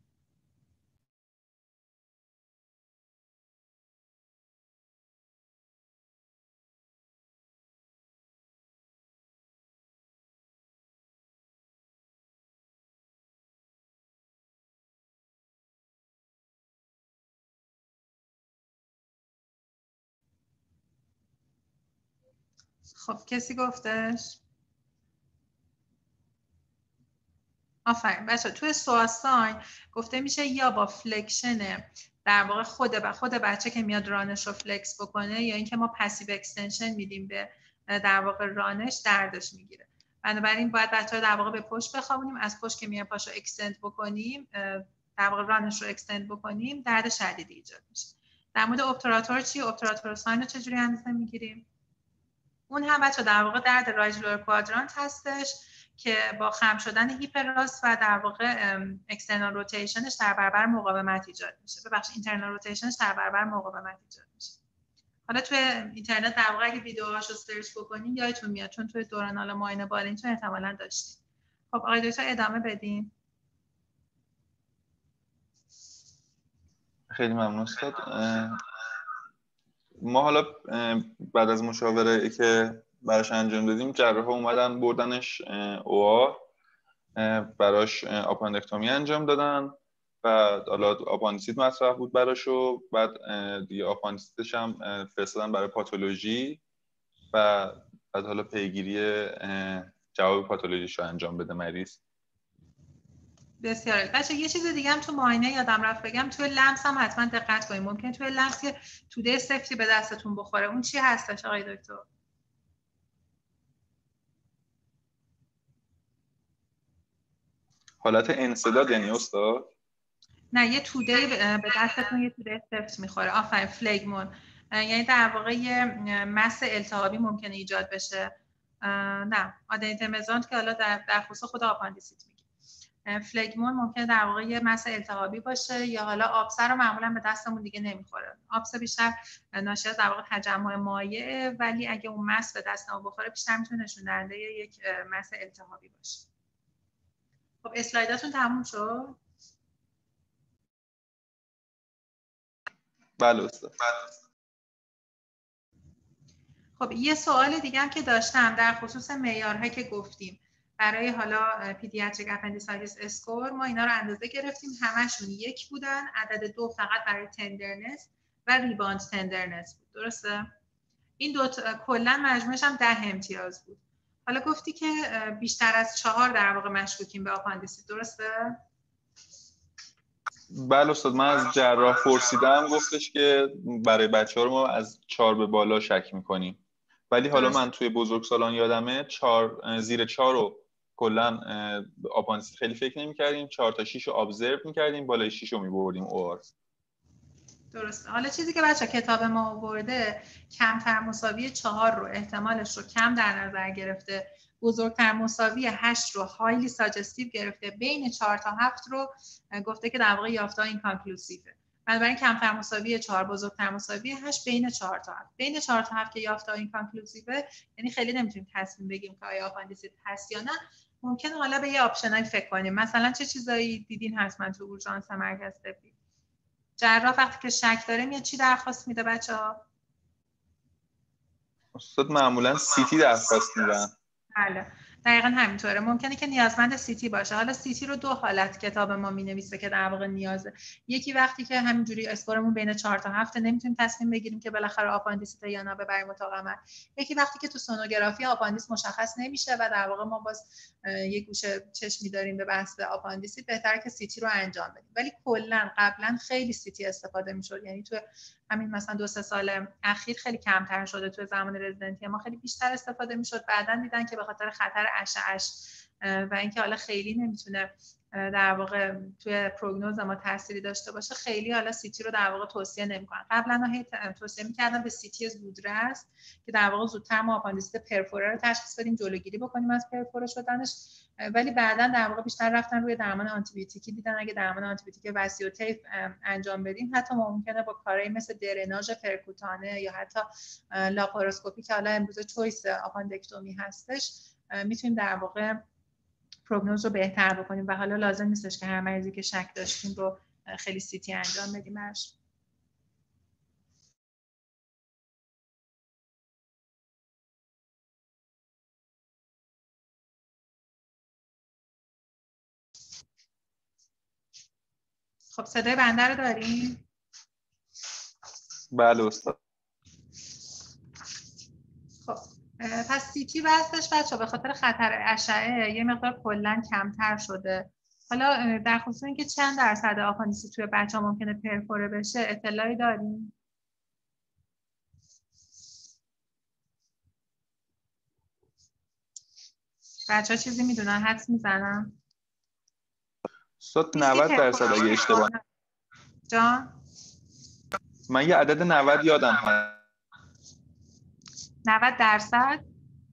خب کسی گفتش؟ آفرین بچه. توی سواساین گفته میشه یا با فلکشن در واقع خود خود بچه که میاد رانش رو فلکس بکنه، یا اینکه ما پسیو اکستنشن میدیم به در واقع رانش، دردش میگیره. بنابراین باید بچه رو در واقع به پشت بخوابونیم، از پشت که میاد پاشو اکستند بکنیم، در واقع رانش رو اکستند بکنیم، درد شدیدی ایجاد میشه. در مورد ابتوراتور چی؟ ابتوراتور ساین رو چجوری اندازه میگیریم؟ اون هم بچه در واقع درد رایج لور کوادرانت هستش که با خم شدن هیپ راست و در واقع اکسترنال روتیشنش در برابر مقاومت ایجاد میشه. ببخشید اینترنال روتیشنش در برابر مقاومت ایجاد میشه. حالا توی اینترنت در واقع اگه ویدیوهاشو سرچ بکنین یادتون میاد، چون توی دوران حالا معاینه بالینتون احتمالاً داشتین. خب آقای دکتر ادامه بدین. خیلی ممنون استاد. ما حالا بعد از مشاوره که براش انجام دادیم، جراحا اومدن بردنش او آر، براش آپاندکتومی انجام دادن و حالا آپاندیسیت مطرح بود براش و بعد دیگه آپاندیسیتش هم فرستادن برای پاتولوژی و بعد حالا پیگیری جواب پاتولوژیش رو انجام بده مریض. بسیار عالی. بچه یه چیز دیگه هم تو معاینه یادم رفت بگم، توی لمس هم حتما دقت کنید. ممکنه توی لمس یه توده سفتی به دستتون بخوره. اون چی هستش آقای دکتر؟ حالت انسداد یعنی استاد؟ نه یه توده به دستتون یه توده سفت میخوره. آفرین، فلگمون. یعنی در واقع یه مس التهابی ممکنه ایجاد بشه. نه آدنیتومزانت که حالا در در خصوص خود آپاندیسیت میگه. فلگمون ممکنه در واقع یه مس التهابی باشه، یا حالا آبسه رو معمولا به دستمون دیگه نمیخوره. آبسه بیشتر ناشی از در واقع تجمع مایع، ولی اگه اون مس به دستمون بخوره بیشتر میتونه نشون دهنده یک مس التهابی باشه. خب اسلایداتون تموم شد؟ بله استاد. خب یه سوال دیگه هم که داشتم در خصوص معیارهایی که گفتیم برای حالا پیدیاتریک اپندیسایتیس اسکور، ما اینا رو اندازه گرفتیم، همشون یک بودن. عدد دو فقط برای تندرنس و ریباند تندرنس بود. درسته؟ این دو کلا مجموعش هم ده امتیاز بود. حالا گفتی که بیشتر از چهار در واقع مشکوکیم به آپاندیسیت، درسته؟ بله استاد، من از جراح پرسیدم گفتش که برای بچه‌ها رو ما از چهار به بالا شک می‌کنیم، ولی حالا من توی بزرگسالان یادمه چهار زیر چهار رو کلا آپاندیسیت خیلی فکر نمی‌کردیم، چهار تا شش رو ابزرو می‌کردیم، بالای شش رو می‌بردیم او آر. درسته. حالا چیزی که بچه کتاب ما آورده کمتر مساوی چهار رو احتمالش رو کم در نظر گرفته، بزرگتر مساوی هشت رو هایلی ساجستیو گرفته، بین چهار تا هفت رو گفته که در واقع یافته‌ها اینکانکلوسیوه. بنابراین کمتر مساوی چهار، بزرگتر مساوی هشت، بین چهار تا هفت. بین چهار تا هفت که یافته‌ها اینکانکلوسیوه، یعنی خیلی نمیتونیم تصمیم بگیریم که آیا آپاندیسیت هست یا نه. ممکنه حالا به یه آپشنای فکر کنیم. مثلا چه چیزایی دیدین حتما تو اورژانس مرکز طبی؟ جراح وقتی که شک داره میاد چی درخواست میده بچه‌ها؟ استاد معمولا سیتی درخواست میدن. بله دقیقاً همینطوره. ممکنه که نیازمند سیتی باشه. حالا سیتی رو دو حالت کتاب ما مینویسه که در واقع نیازه. یکی وقتی که همینجوری اسکورمون بین چهار تا هفت نمیتونیم تصمیم بگیریم که بالاخره آپاندیسیت یا نه ببریم اتاق عمل. یکی وقتی که تو سونوگرافی آپاندیس مشخص نمیشه و در واقع ما باز یک گوشه چشمی داریم به بحث آپاندیسیت، بهتره که سیتی رو انجام بدیم. ولی کلا قبلا خیلی سیتی استفاده میشد. یعنی تو همین مثلا دو سه سال اخیر خیلی کمتر شده. تو زمان رزیدنتی ما خیلی بیشتر استفاده میشد. بعداً دیدن که به خاطر خطر اشعه‌اش و اینکه حالا خیلی نمیتونه در واقع توی پروگنوز ما تأثیری داشته باشه، خیلی حالا سیتی رو در واقع توصیه نمی‌کنن. قبلا ها توصیه می‌کردن به سیتی زودرس که در واقع زودتر ما آپاندیسیت پرفوره رو تشخیص بدیم، جلوگیری بکنیم از پرفوره شدنش. ولی بعداً در واقع بیشتر رفتن روی درمان آنتی بیوتیکی، دیدن اگه درمان آنتی بیوتیک وسیوتیف انجام بدیم حتی ممکنه با کارهای مثل درناژ پرکوتانه یا حتی لاپاروسکوپی که حالا امروز چویس آپاندکتومی هستش میتونیم در واقع پروگنوز رو بهتر بکنیم و حالا لازم نیستش که هر مریضی که شک داشتیم رو خیلی سیتی انجام بدیمش. خب صدای بنده رو داریم؟ بله استاد. خب پس سیتی بستش بچه به خاطر خطر اشعه یه مقدار کلا کمتر شده. حالا در خصوص اینکه چند درصد آپاندیسیت توی بچه ها ممکنه پرفوره بشه اطلاعی داریم؟ بچه ها چیزی میدونن؟ حدس میزنن؟ صد نود درصد اگه اشتباه جان؟ من یه عدد نود یادم هست. نود درصد؟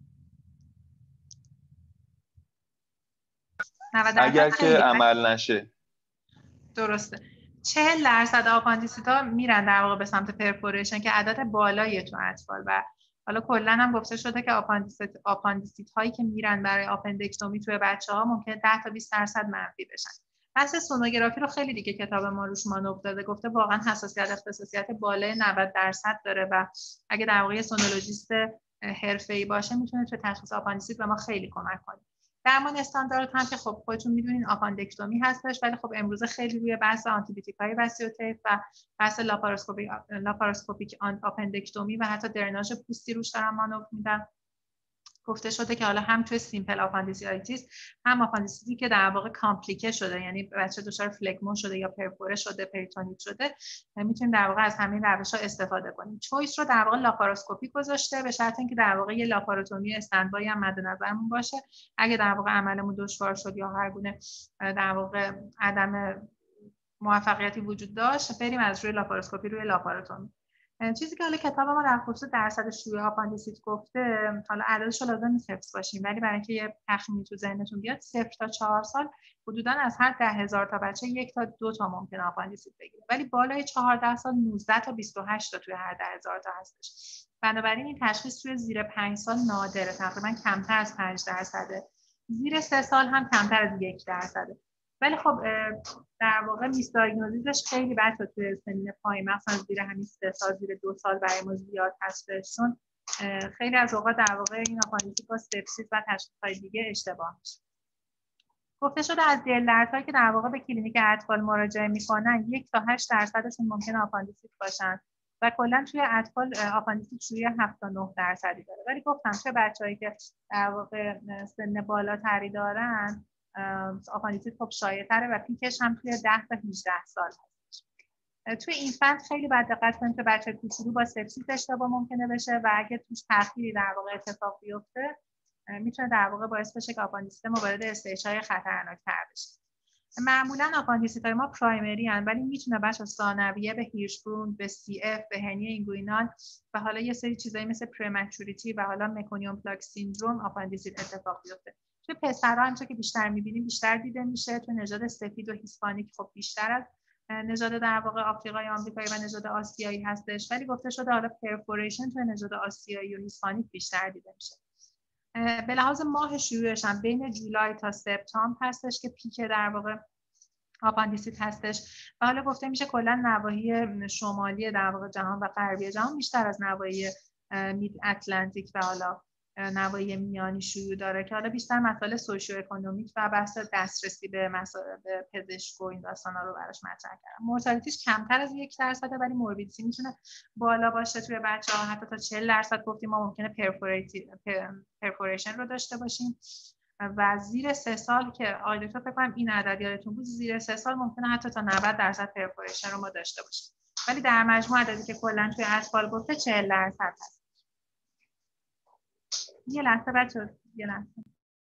نود درصد اگر که عمل نشه. درسته. چهل درصد آپاندیسیت ها میرن در واقع به سمت پرفوریشن که عدد بالاییه تو اطفال و حالا کلا هم گفته شده که آپاندیسیت آپاندیسیت هایی که میرن برای آپندکتومی توی بچه ها ممکنه ده تا بیست درصد منفی بشن. بحث سونوگرافی رو خیلی دیگه کتاب ما روش مانور داده، گفته واقعا حساسیت اختصاصیت بالای نود درصد داره و اگه در واقع سونولوژیست حرفه‌ای باشه میتونه تو تشخیص آپاندیسیت به ما خیلی کمک کنه. درمان استاندارد هم که خب خودتون میدونین آپاندکتومی هستش، ولی خب امروز خیلی روی بحث آنتیبیوتیک‌های وسیوتیف و بحث لاپاروسکوپیک لاپاروسکوپیک آپندکتومی و حتی درناژ پوستی روش دارن مانور میدن. گفته شده که حالا هم توی سیمپل آپاندیسیتیس هم آپاندیسیتی که در واقع کامپلیکه شده، یعنی بچه دچار فلگمون شده یا پرفوره شده، پریتونیت شده، میتونیم در واقع از همین روش‌ها استفاده کنیم. چویس رو در واقع لاپاروسکوپی گذاشته به شرط اینکه در واقع یه لاپاروتومی استندبای هم مد نظرمون باشه. اگه در واقع عملمون دشوار شد یا هر گونه در واقع عدم موفقیتی وجود داشت بریم از روی لاپاروسکوپی روی لاپاروتومی. چیزی که حالا کتاب ما در خصوص درصد شیوع آپاندیسیت گفته، حالا عددش رو لازم نیست حفظ باشیم، ولی برای اینکه یه تخمینی تو ذهنتون بیاد، صفر تا چهار سال حدوداً از هر ده هزار تا بچه یک تا دو تا ممکنه آپاندیسیت بگیره، ولی بالای چهارده سال نوزده تا بیست و هشت تا توی هر ده هزار تا هستش. بنابراین این تشخیص توی زیر پنج سال نادره، تقریباً کمتر از پنج درصده. زیر سه سال هم کمتر از یک درصده. ولی خب در واقع میس دیاگنوزیسش خیلی بچه توی سنین پایین مثلا زیر همین سه سال زیر دو سال برای ما زیاد هستش، چون خیلی از اوقات در واقع این آپاندیسیت با سپسیس و تشخیص‌های دیگه اشتباه میشه. گفته شده از دل دردهایی که در واقع به کلینیک اطفال مراجعه میکنن یک تا هشت درصدشون ممکنه آپاندیسیت باشن و کلا توی اطفال آپاندیسیت شیوع هفت تا نه درصدی داره. ولی گفتم توی بچه‌هایی که در واقع سن بالاتری دارن آپاندیسیت خب شایع‌تره و پیکش هم توی ده تا هجده سال هست. توی اینفنت خیلی باید دقت کنیم که بچه کوچولو با سپسیس اشتباه ممکنه بشه و اگه توش تأخیری در واقع اتفاق بیفته میتونه در واقع باعث بشه که آپاندیسیت وارد استیج‌های خطرناک‌تر بشه. معمولا آپاندیسیت‌های ما پرایمری ان، ولی میتونه بچه ثانویه به هیرشبرون، به سی اف، به هرنی اینگوینال و حالا یه سری چیزایی مثل پرمچوریتی و حالا مکونیوم پلاک سیندروم آپاندیسیت اتفاق بیفته. توی پسرها همونطور که بیشتر می‌بینیم بیشتر دیده میشه، تو نژاد سفید و هیسپانیک خب بیشتر از نژاد در واقع آفریقایی، آمریکایی و نژاد آسیایی هستش، ولی گفته شده حالا پرفوریشن تو نژاد آسیایی و هیسپانیک بیشتر دیده میشه. به لحاظ ماه شیوعش هم بین جولای تا سپتامبر هستش که پیک در واقع آپاندیسیت هستش و حالا گفته میشه کلا نواحی شمالی در واقع جهان و غربی جهان بیشتر از نواحی مید اتلانتیک و حالا نواحی میانی شیوع داره که حالا بیشتر مسائل سوشیو اکونومیک و بحث دسترسی به مسائل به پزشک و این داستانا رو براش مطرح کردم. مورتالیتیش کمتر از یک درصده ولی موربیدیتی میتونه بالا باشه توی بچه‌ها، حتی تا چهل درصد گفتیم ما ممکنه پرفوریشن رو داشته باشیم و زیر سه سال که آقای دکتر فکر کنم این عدد یادتون بود، زیر سه سال ممکنه حتی تا نود درصد پرفوریشن رو ما داشته باشیم، ولی در مجموع عددی که کلا توی اطفال گفته چهل درصد هست. یه لحظه بچه یه لحظه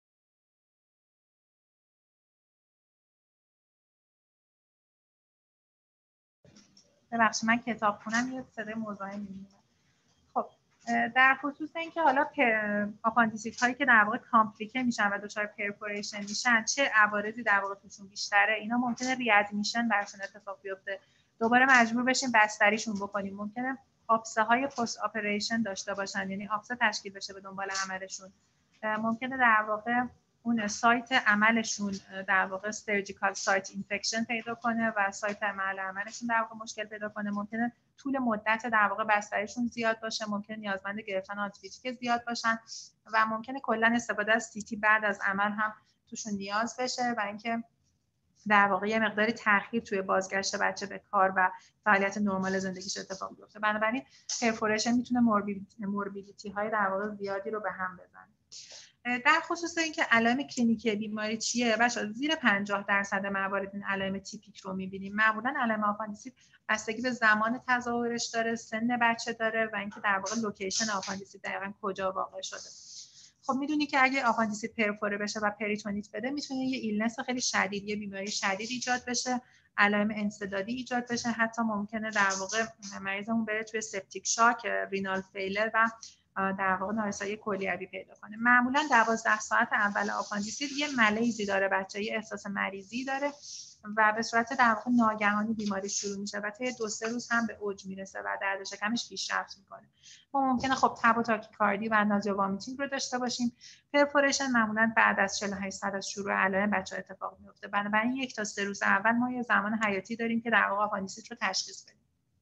ببخشید من کتاب خونم یه صدای مزاحم میاد. خب در خصوص اینکه حالا آپاندیسیت هایی که در واقع کامپلیکه میشن و دچار پرفوریشن میشن چه عوارضی در واقع توشون بیشتره، اینا ممکنه ریادمیشن براشون اتفاق بیفته، دوباره مجبور بشیم بستریشون بکنیم، ممکنه آپسه های پست آپریشن داشته باشن، یعنی آپسه تشکیل بشه به دنبال عملشون، ممکنه در واقع اون سایت عملشون در واقع سرجیکال سایت اینفکشن پیدا کنه و سایت عمل عملشون در واقع مشکل پیدا کنه، ممکنه طول مدت در واقع بستریشون زیاد باشه، ممکنه نیازمند گرفتن آنتیبیوتیک زیاد باشن و ممکنه کلا استفاده از سی تی بعد از عمل هم توشون نیاز بشه و اینکه در واقع یه مقداری تأخیر توی بازگشت بچه به کار و فعالیت نرمال زندگیش اتفاق بیفته. بنابراین پرفوریشن میتونه موربیدیتی های در واقع زیادی رو به هم بزنه. در خصوص اینکه علائم کلینیکی بیماری چیه، بچه‌ها زیر پنجاه درصد موارد این علائم تیپیک رو می‌بینیم. معمولاً علائم آپاندیسیت بستگی به زمان تظاهرش داره، سن بچه داره و اینکه در واقع لوکیشن آپاندیسیت دقیقاً کجا واقع شده. خب میدونی که اگه آپاندیسیت پرفوره بشه و پریتونیت بده، میتونه یه ایلنس خیلی شدید، یه بیماری شدید ایجاد بشه، علائم انسدادی ایجاد بشه، حتی ممکنه در واقع مریضمون بره توی سپتیک شاک، رینال فیلر و در واقع نارسایی کلیوی پیدا کنه. معمولا دوازده ساعت اول آپاندیسیت یه ملیزی داره بچه، یه احساس مریضی داره و به صورت در واقع ناگهانی بیماری شروع میشه و تا دو سه روز هم به اوج میرسه و درد شکمش پیشرفت میکنه. ما ممکنه خب تب و تاکیکاردی و نازیا وامیتینگ رو داشته باشیم. پرفوریشن معمولا بعد از چهل و هشت ساعت از شروع علائم بچه اتفاق میفته. بنابراین یک تا سه روز اول ما یه زمان حیاتی داریم که در واقع آپاندیسیت رو تشخیص بدیم.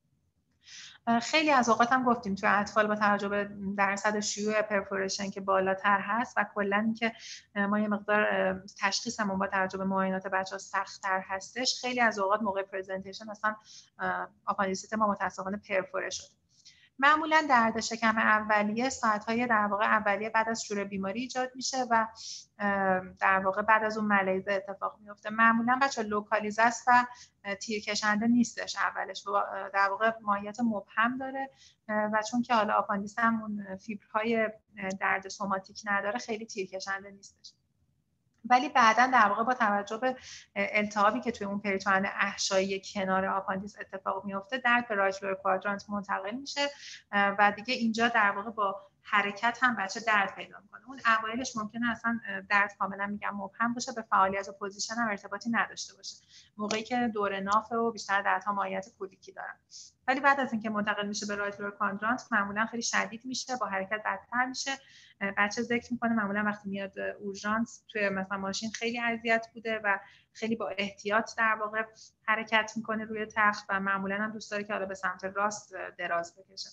خیلی از اوقات هم گفتیم توی اطفال با توجه به درصد شیوع پرفوریشن که بالاتر هست و کلا اینکه ما یه مقدار تشخیصمون با توجه به معاینات بچه‌ها سخت‌تر هستش، خیلی از اوقات موقع پرزنتیشن اصلا آپاندیسیت ما متأسفانه پرفوره شده. معمولا درد شکم اولیه ساعت‌های در واقع اولیه بعد از شروع بیماری ایجاد میشه و در واقع بعد از اون ملیزه اتفاق میفته. معمولا بچه لوکالیزه است و تیرکشنده نیستش اولش، در واقع ماهیت مبهم داره و چون که حالا آپاندیس هم اون فیبرهای درد سوماتیک نداره خیلی تیرکشنده نیستش. ولی بعداً در واقع با توجه به التهابی که توی اون پریتونل احشایی کنار آپاندیس اتفاق میفته، درد به رایت لور کوادرانت منتقل میشه و دیگه اینجا در واقع با حرکت هم بچه درد پیدا میکنه. اون اوایلش ممکنه اصلا درد کاملا میگم مبهم باشه، به فعالیت و پوزیشن هم ارتباطی نداشته باشه، موقعی که دور ناف و بیشتر دردها ماهیت کولیکی دارن. ولی بعد از اینکه منتقل میشه به رایت لور کوادرانت معمولا خیلی شدید میشه، با حرکت بدتر میشه. بچه ذکر میکنه معمولا وقتی میاد اورژانس توی مثلا ماشین خیلی اذیت بوده و خیلی با احتیاط در واقع حرکت میکنه روی تخت و معمولا هم دوست داره که حالا به سمت راست دراز بکشه.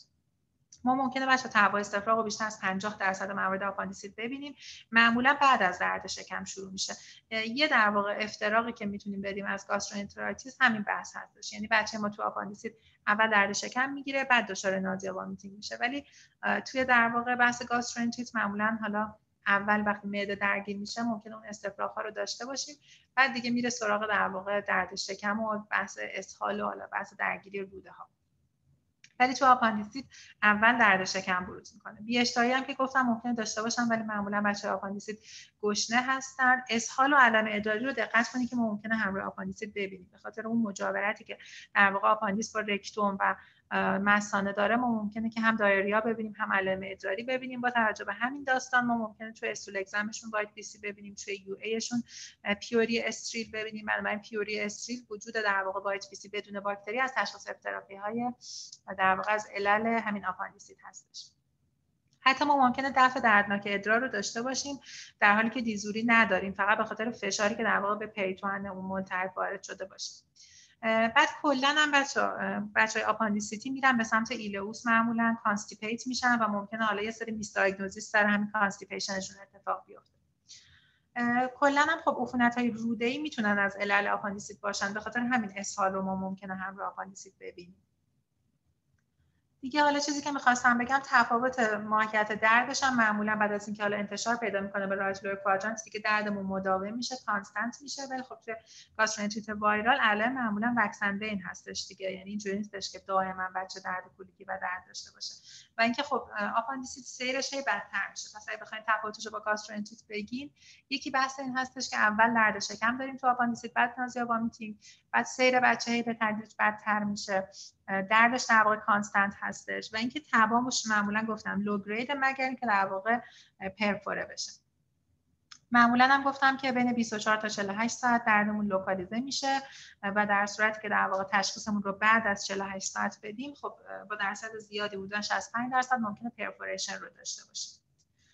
ما ممکنه بچه تب و استفراغ رو بیشتر از پنجاه درصد موارد آپاندیسیت ببینیم. معمولا بعد از درد شکم شروع میشه. یه در واقع افتراقی که میتونیم بدیم از گاستروانترایتیس همین بحث هستش، یعنی بچه ما تو آپاندیسیت اول درد شکم میگیره بعد دچار نازیا وامیتینگ میشه، ولی توی در واقع بحث گاستروانترایتیس معمولا حالا اول وقتی معده درگیر میشه ممکنه اون استفراغ ها رو داشته باشیم، بعد دیگه میره سراغ در واقع درد شکم و بحث اسهال و حالا بحث درگیری روده ها. ولی تو آپاندیسیت اول درد شکم بروز میکنه. بی اشتهایی هم که گفتم ممکنه داشته باشن، ولی معمولا بچه آپاندیسیت گشنه هستن. اسهال و علائم ادراری رو دقت کنید که ممکنه همراه آپاندیسیت ببینید، به خاطر اون مجاورتی که در واقع آپاندیس با رکتوم و مثانه داره. ما ممکنه که هم دایریا ببینیم هم علائم ادراری ببینیم. با توجه به همین داستان ما ممکنه توی استول اگزمشون وایت بی سی ببینیم، توی یو ایشون پیوری استریل ببینیم. بنابراین پیوری استریل وجود در واقع وایت بی سی بدون باکتری از تشخیص تراپی های در واقع از علل همین آپاندیسیت هستش. حتی ما ممکنه دفع دردناک ادرار رو داشته باشیم در حالی که دیزوری نداریم، فقط به خاطر فشاری که در واقع به پریتون اون ملتهب وارد شده باشه. بعد کلا هم بچه‌ها بچهای آپاندیسیتی میرن به سمت ایلئوس، معمولا کانستیپیت میشن و ممکنه حالا یه سری میسدایگنوزیس سر همین کانستیپیشنشون اتفاق بیفته. کلا هم خب عفونت‌های روده‌ای میتونن از علل آپاندیسیت باشن، به خاطر همین اسهال رو ما ممکنه همراه آپاندیسیت ببینیم. دیگه حالا چیزی که می‌خواستم بگم تفاوت ماهیت دردش هم معمولا بعد از اینکه حالا انتشار پیدا می‌کنه به رایت لور کوادرانت دیگه دردمون مداوم میشه، کانستانت میشه. ولی خب توی گاستروانتریت وایرال علائم معمولا وکسنده این هستش دیگه، یعنی اینجوری نیستش که دائما بچه درد کولیکی و درد داشته باشه. و اینکه خب آپاندیسیت سیرش هی بدتر میشه. مثلا اگه بخواید تفاوتش رو با گاستروانتریت بگین، یکی بحث این هستش که اول درد شکم داریم تو آپاندیسیت، بعد نازیا وامیتینگ، بعد سیر بچه هی به تدریج بدتر میشه، دردش در واقع کانستانت هستش و اینکه تبامش معمولا گفتم لو گرید مگر اینکه در واقع پرفوره بشه. معمولا هم گفتم که بین بیست و چهار تا چهل و هشت ساعت دردمون لوکالیزه میشه و در صورتی که در واقع تشخیصمون رو بعد از چهل و هشت ساعت بدیم، خب با درصد زیادی بودن شصت و پنج درصد ممکنه پرفوریشن رو داشته باشیم.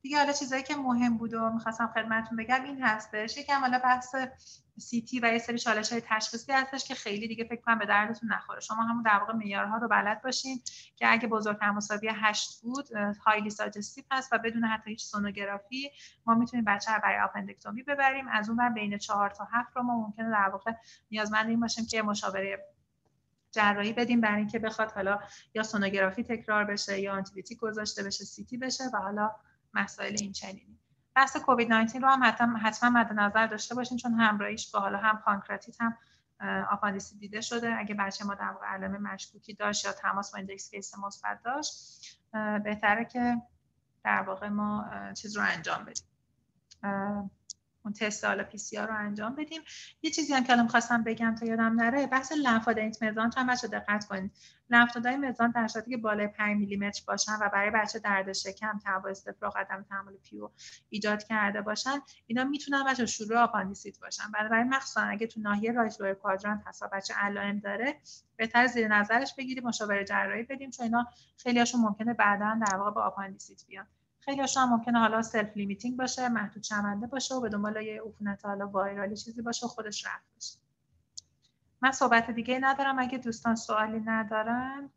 دیگه حالا چیزایی که مهم بود و می‌خواستم خدمتتون بگم این هستش. یکم حالا بحث سی تی و یه سری چالش‌های تشخیصی هستش که خیلی دیگه فکر کنم به دردتون نخوره. شما همون در واقع معیارها رو بلد باشین که اگه بزرگتر مساوی هشت بود هایلی ساجستیو هست و بدون حتی هیچ سونوگرافی ما میتونیم بچه رو برای آپندکتومی ببریم. از اون ور بین چهار تا هفت رو ما ممکنه در واقع نیازمند این باشیم که مشاوره جراحی بدیم برای اینکه بخواد حالا یا سونوگرافی تکرار بشه یا آنتیبیوتیک گذاشته بشه، سی تی بشه و حالا مسائل این چنینی. بحث کووید نوزده رو هم حتما حتما مد نظر داشته باشین چون همراهیش با حالا هم پانکراتیت هم آپاندیسیت دیده شده. اگه بچه ما در واقع علائم مشکوکی داشت یا تماس با ایندکس کیس مثبت داشت بهتره که در واقع ما چیز رو انجام بدیم، اون تست حالا پی سی آر رو انجام بدیم. یه چیزی هم که الان می‌خواستم بگم تا یادم نره، بحث لمفادنیت مزانت هم بچه دقت کنید. لمفنودهای مزانت در صورتی که بالای پنج میلی متر باشن و برای بچه درد شکم، تهوع استفراغ، عدم تحمل پیو ایجاد کرده باشن، اینا میتونن بچه شروع آپاندیسیت باشن. بنابراین مخصوصا اگه تو ناحیه رایت لور کوادرانت هست بچه علائم داره، بهتره زیر نظرش بگیریم، مشاوره جراحی بدیم چون اینا خیلیاشون ممکنه بعداً در واقع با آپاندیسیت بیان. خیلی هاشون ممکنه حالا سلف لیمیتینگ باشه، محدود شونده باشه و به دنبال یه عفونت حالا وایرالی چیزی باشه و خودش رفت باشه. من صحبت دیگه ندارم. اگه دوستان سوالی ندارن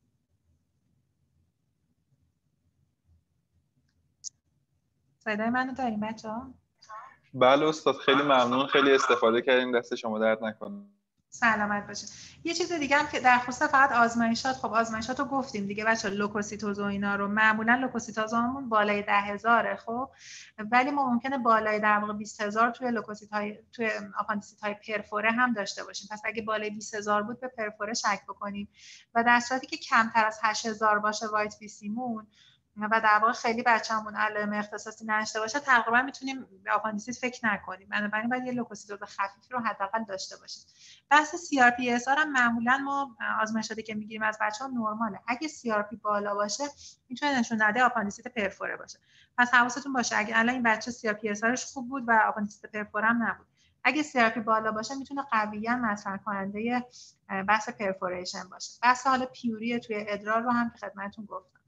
صدای منو داریم بچه‌ها؟ بله استاد، خیلی ممنون، خیلی استفاده کردیم، دست شما درد نکنه. سلامت باشید. یه چیز دیگه هم که در خصوص فقط آزمایشات، خب آزمایشات رو گفتیم دیگه بچه‌ها، لوکوسیتوز و اینا رو معمولا لوکوسیتوزامون بالای ده هزار خب، ولی ما ممکنه بالای در واقع بیست هزار توی لوکوسیت‌های توی آپاندیسیت‌های پرفوره هم داشته باشیم. پس اگه بالای بیست هزار بود به پرفوره شک بکنیم و در صورتی که کمتر از هشت هزار باشه وایت بی سیمون و در واقع خیلی بچه‌مون علائم اختصاصی نداشته باشه تقریبا میتونیم به آپاندیسیت فکر نکنیم. بنابراین باید یه لوکوسیتوز خفیف رو حداقل داشته باشیم. بحث سی آر پی اس آر هم معمولا ما آزمایشاتی که میگیریم از بچه‌ها نرماله. اگه سی آر پی بالا باشه میتونه نشون دهنده آپاندیسیت پرفوره باشه. پس حواستون باشه اگه الان این بچه سی آر پی اس آرش خوب بود و آپاندیسیت پرفوره هم نبود، اگه سی آر پی بالا باشه میتونه قویاً مطرح کننده بحث پرفوریشن باشه. بحث حالا پیوری توی ادرار رو هم که خدمتتون گفتم.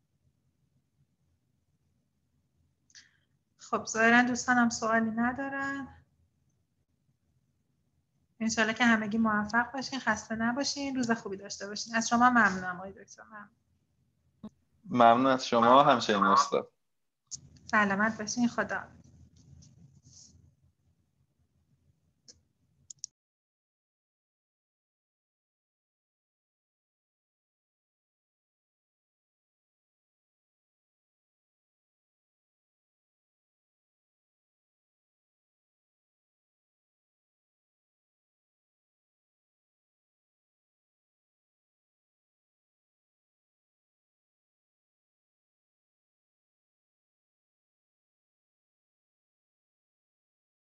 خب ظاهراً دوستانم سوالی ندارن. انشالله که همگی موفق باشین، خسته نباشین، روز خوبی داشته باشین. از شما ممنونم آقای دکتر. ممنون. ممنون از شما همچنین استاد. سلامت باشین. خدا